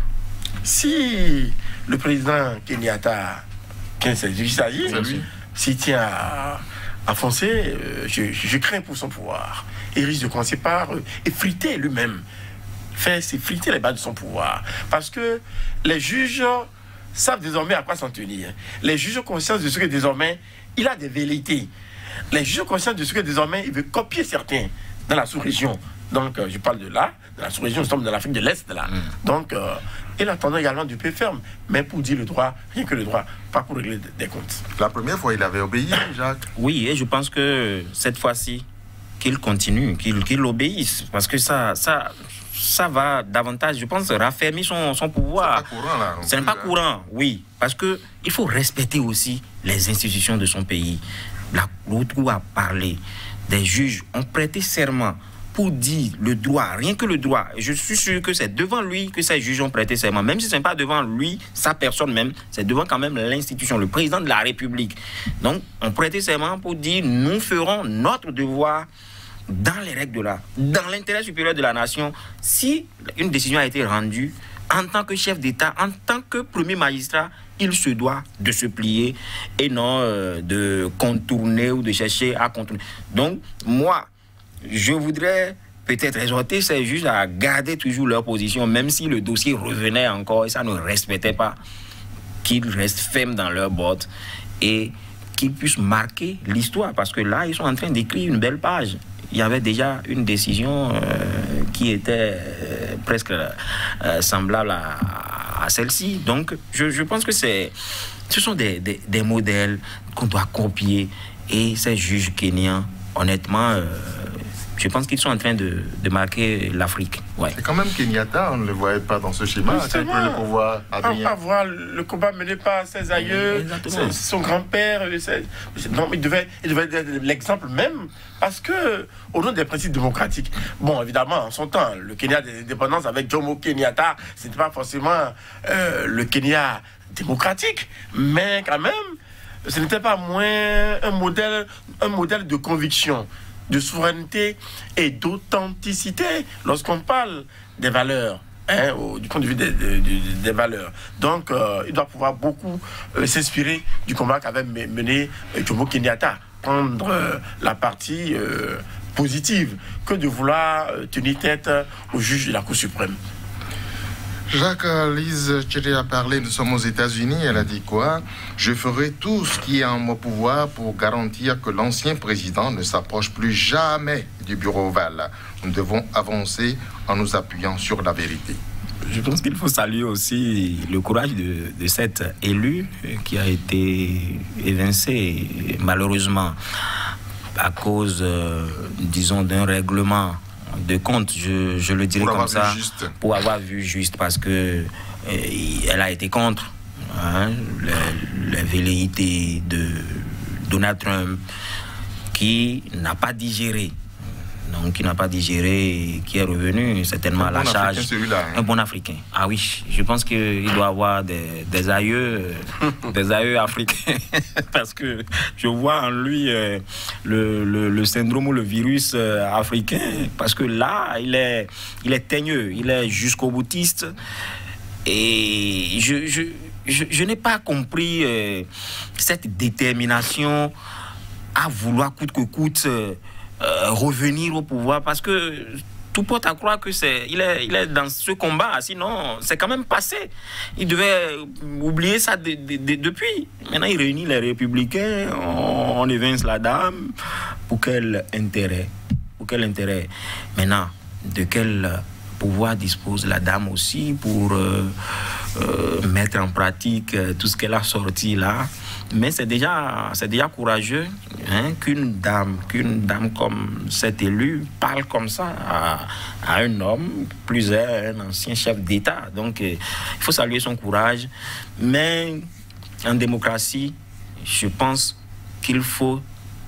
si le président Kenyatta, qui s'agit, s'il tient à, à foncer, euh, je, je crains pour son pouvoir. Il risque de commencer par euh, effriter lui-même, faire s'effriter les bases de son pouvoir. Parce que les juges savent désormais à quoi s'en tenir. Les juges ont conscience de ce que désormais, il a des velléités. Les juges ont conscience de ce que désormais, il veut copier certains dans la sous-région. Donc, euh, je parle de là, de la sous-région, nous sommes dans l'Afrique de l'Est, là. Mm. Donc, euh, il attendait également du pied ferme, mais pour dire le droit, rien que le droit, pas pour régler des comptes. La première fois, il avait obéi, Jacques. Oui, et je pense que cette fois-ci, qu'il continue, qu'il qu'il obéisse, parce que ça, ça, ça va davantage, je pense, raffermir son, son pouvoir. C'est pas courant, là. C'est pas hein. courant, oui, parce que il faut respecter aussi les institutions de son pays. La Haute Cour a parlé, des juges ont prêté serment pour dire le droit, rien que le droit. Je suis sûr que c'est devant lui que ces juges ont prêté serment. Même si ce n'est pas devant lui, sa personne même, c'est devant quand même l'institution, le président de la République. Donc, on prêtait serment pour dire nous ferons notre devoir dans les règles de l'art, dans l'intérêt supérieur de la nation, si une décision a été rendue, en tant que chef d'État, en tant que premier magistrat, il se doit de se plier et non euh, de contourner ou de chercher à contourner. Donc, moi, je voudrais peut-être exhorter ces juges à garder toujours leur position, même si le dossier revenait encore et ça ne respectait pas, qu'ils restent fermes dans leurs bottes et qu'ils puissent marquer l'histoire, parce que là, ils sont en train d'écrire une belle page. Il y avait déjà une décision euh, qui était euh, presque euh, semblable à, à celle-ci. Donc, je, je pense que c'est, ce sont des, des, des modèles qu'on doit copier. Et ces juges kenyans, honnêtement, euh, je pense qu'ils sont en train de, de marquer l'Afrique. Ouais. Et quand même, Kenyatta, on ne le voyait pas dans ce schéma. C'est le pouvoir Adrien. À voir le combat mené par ses aïeux, ses, son grand-père. Non, il devait, il devait être l'exemple même, parce que, au nom des principes démocratiques, bon, évidemment, en son temps, le Kenya des indépendances avec Jomo Kenyatta, ce n'était pas forcément euh, le Kenya démocratique, mais quand même, ce n'était pas moins un modèle, un modèle de conviction, de souveraineté et d'authenticité lorsqu'on parle des valeurs, hein, au, du point de vue des, des, des valeurs. Donc, euh, il doit pouvoir beaucoup euh, s'inspirer du combat qu'avait mené euh, Jomo Kenyatta, prendre euh, la partie euh, positive, que de vouloir euh, tenir tête euh, au juge de la Cour suprême. Jacques, Lise Thierry a parlé, nous sommes aux États-Unis, elle a dit quoi? Je ferai tout ce qui est en mon pouvoir pour garantir que l'ancien président ne s'approche plus jamais du bureau ovale. Nous devons avancer en nous appuyant sur la vérité. Je pense qu'il faut saluer aussi le courage de, de cet élu qui a été évincé, malheureusement, à cause, euh, disons, d'un règlement de compte, je, je le dirais comme ça, pour avoir vu juste, parce que euh, elle a été contre hein, les, les velléités de Donald Trump, qui n'a pas digéré, donc qui n'a pas digéré, qui est revenu certainement à la charge. Hein. Un bon Africain. Ah oui, je pense qu'il doit avoir des, des aïeux, des aïeux africains, parce que je vois en lui euh, le, le, le syndrome ou le virus euh, africain, parce que là, il est, il est teigneux, il est jusqu'au boutiste, et je, je, je, je n'ai pas compris euh, cette détermination à vouloir coûte que coûte euh, Euh, revenir au pouvoir, parce que tout porte à croire que c'est il est, il est dans ce combat, sinon c'est quand même passé. Il devait oublier ça de, de, de, depuis. Maintenant il réunit les républicains, on, on évince la dame. Pour quel intérêt? Pour quel intérêt? Maintenant, de quel pouvoir dispose la dame aussi pour euh, euh, mettre en pratique euh, tout ce qu'elle a sorti là? Mais c'est déjà, c'est déjà courageux hein, qu'une dame, qu'une dame comme cet élu parle comme ça à, à un homme, plus un ancien chef d'État. Donc, euh, il faut saluer son courage. Mais en démocratie, je pense qu'il faut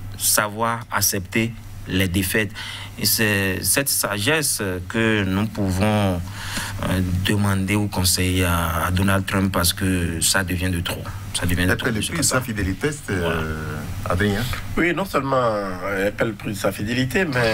savoir accepter les défaites. Et c'est cette sagesse que nous pouvons euh, demander ou conseiller à, à Donald Trump, parce que ça devient de trop. Ça devient de trop. Elle perd sa fidélité, c'est euh, Adrien. Oui, non seulement elle perd le prix de sa fidélité, mais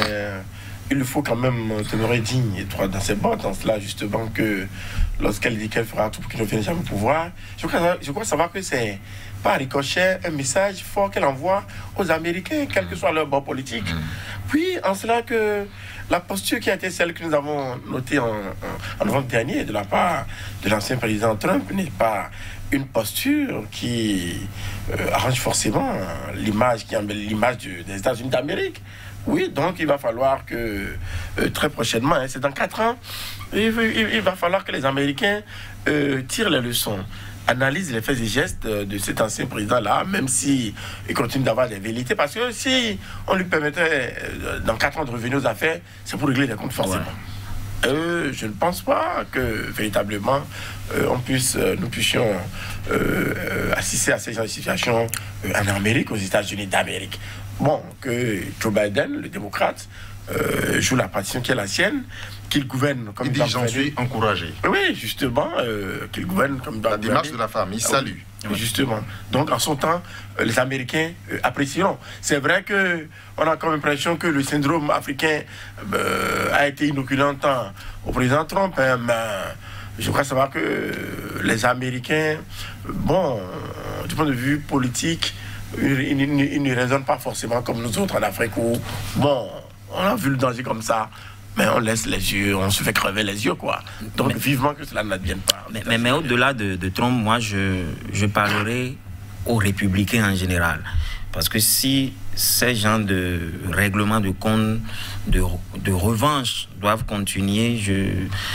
il lui faut quand même demeurer digne et droit dans ses bottes, en cela justement que lorsqu'elle dit qu'elle fera tout pour qu'il ne vienne jamais au pouvoir, je crois, je crois savoir que c'est par ricochet un message fort qu'elle envoie aux Américains, quel que soit leur bord politique. Mmh. Puis, en cela que la posture qui a été celle que nous avons notée en, en, en novembre dernier de la part de l'ancien président Trump n'est pas une posture qui euh, arrange forcément l'image qui l'image des États-Unis d'Amérique. Oui, donc il va falloir que euh, très prochainement, hein, c'est dans quatre ans, il, il, il va falloir que les Américains euh, tirent les leçons, analysent les faits et gestes de cet ancien président-là, même s'il continue d'avoir des velléités, parce que si on lui permettait euh, dans quatre ans de revenir aux affaires, c'est pour régler les comptes forcément. Ouais. Euh, je ne pense pas que véritablement euh, on puisse, euh, nous puissions euh, euh, assister à ces genre de situations euh, en Amérique, aux États-Unis d'Amérique. Bon, que Joe Biden, le démocrate, euh, joue la partition qui est la sienne, qu'il gouverne comme il dit j'en suis encouragé. Oui, justement, euh, qu'il gouverne comme il doit la gouverner. démarche de la femme, il salue. Oui, justement. Donc, en son temps, euh, les Américains euh, apprécieront. C'est vrai qu'on a comme l'impression que le syndrome africain euh, a été inoculé en temps au président Trump, hein, mais je crois savoir que les Américains, bon, euh, du point de vue politique, ils, ils, ils ne raisonnent pas forcément comme nous autres en Afrique où, bon, on a vu le danger comme ça. Mais on laisse les yeux, on se fait crever les yeux, quoi. Donc, mais, vivement que cela n'advienne pas. Mais, mais, mais au-delà de, de Trump, moi, je, je parlerai aux républicains en général. Parce que si ces gens de règlement de compte, de, de revanche doivent continuer, je,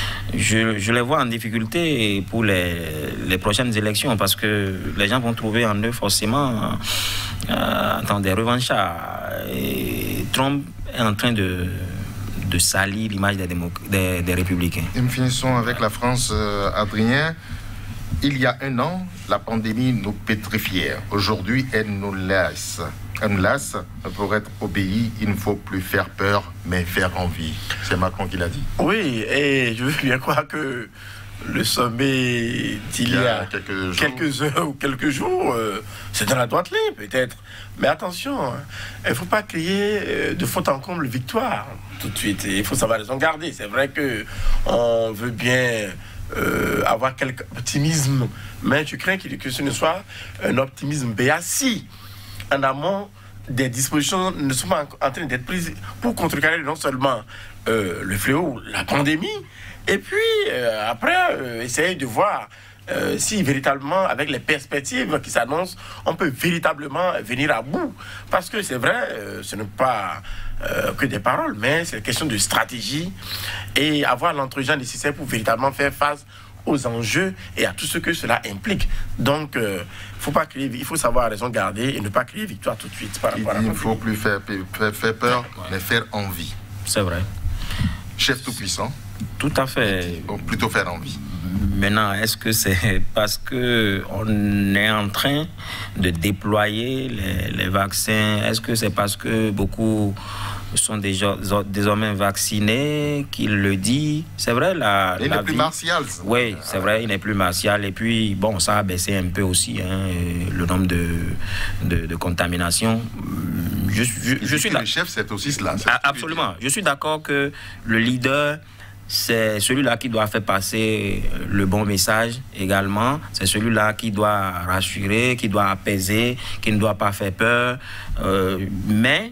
je, je les vois en difficulté pour les, les prochaines élections. Parce que les gens vont trouver en eux forcément euh, attends, des revanchards. Et Trump est en train de... de salir l'image des, des, des républicains. Et nous finissons avec la France, euh, Adrien. Il y a un an, la pandémie nous pétrifiait. Aujourd'hui, elle nous laisse. Elle nous laisse. Pour être obéi, il ne faut plus faire peur, mais faire envie. C'est Macron qui l'a dit. Oui, et je veux bien croire que le sommet d'il y a quelques, quelques heures ou quelques jours, euh, c'est dans la droite ligne, peut-être. Mais attention, hein, il ne faut pas crier de faute en comble victoire tout de suite. Il faut savoir raison garder. C'est vrai qu'on veut bien euh, avoir quelque optimisme, mais je crains que, que ce ne soit un optimisme béassi. En amont, des dispositions ne sont pas en train d'être prises pour contrecarrer non seulement euh, le fléau, la pandémie, et puis euh, après, euh, essayer de voir euh, si véritablement, avec les perspectives qui s'annoncent, on peut véritablement venir à bout. Parce que c'est vrai, euh, ce n'est pas euh, que des paroles, mais c'est une question de stratégie et avoir l'entregent nécessaire pour véritablement faire face aux enjeux et à tout ce que cela implique. Donc, euh, faut pas crier, il faut savoir raison garder et ne pas crier victoire tout de suite. Par il dit, il ne faut plus faire, faire, faire peur, ouais. mais faire envie. C'est vrai. Chef tout-puissant. Tout à fait. Ou plutôt faire envie. Maintenant, est-ce que c'est parce qu'on est en train de déployer les, les vaccins? Est-ce que c'est parce que beaucoup sont déjà, désormais vaccinés qu'il le dit? C'est vrai, la, il la n'est plus martial. Oui, c'est vrai, il n'est plus martial. Et puis, bon, ça a baissé un peu aussi, hein, le nombre de, de, de contaminations. Je, je, je suis le chef, c'est aussi cela. Absolument. Je suis d'accord que le leader, c'est celui-là qui doit faire passer le bon message également. C'est celui-là qui doit rassurer, qui doit apaiser, qui ne doit pas faire peur. Euh, mais,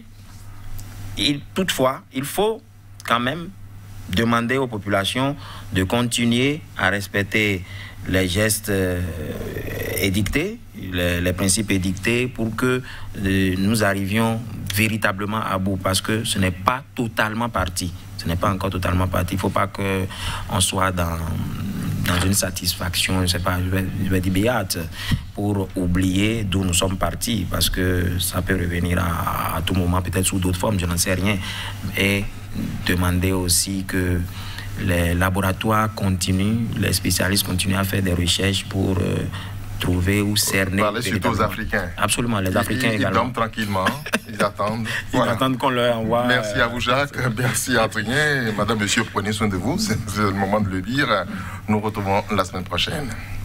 il, toutefois, il faut quand même demander aux populations de continuer à respecter les gestes euh, édictés, les, les principes édictés pour que euh, nous arrivions véritablement à bout, parce que ce n'est pas totalement parti. Ce n'est pas encore totalement parti. Il ne faut pas qu'on soit dans, dans une satisfaction, je ne sais pas, je vais, je vais dire béate, pour oublier d'où nous sommes partis, parce que ça peut revenir à, à tout moment, peut-être sous d'autres formes, je n'en sais rien. Et demander aussi que les laboratoires continuent, les spécialistes continuent à faire des recherches pour euh, trouver ou cerner... Parler surtout aux Africains. Absolument, les Africains ils, également. Ils dorment tranquillement, ils attendent. Ils voilà. attendent qu'on leur envoie... Merci à vous Jacques, merci Adrien. Madame, monsieur, prenez soin de vous, c'est le moment de le dire. Nous retrouvons la semaine prochaine.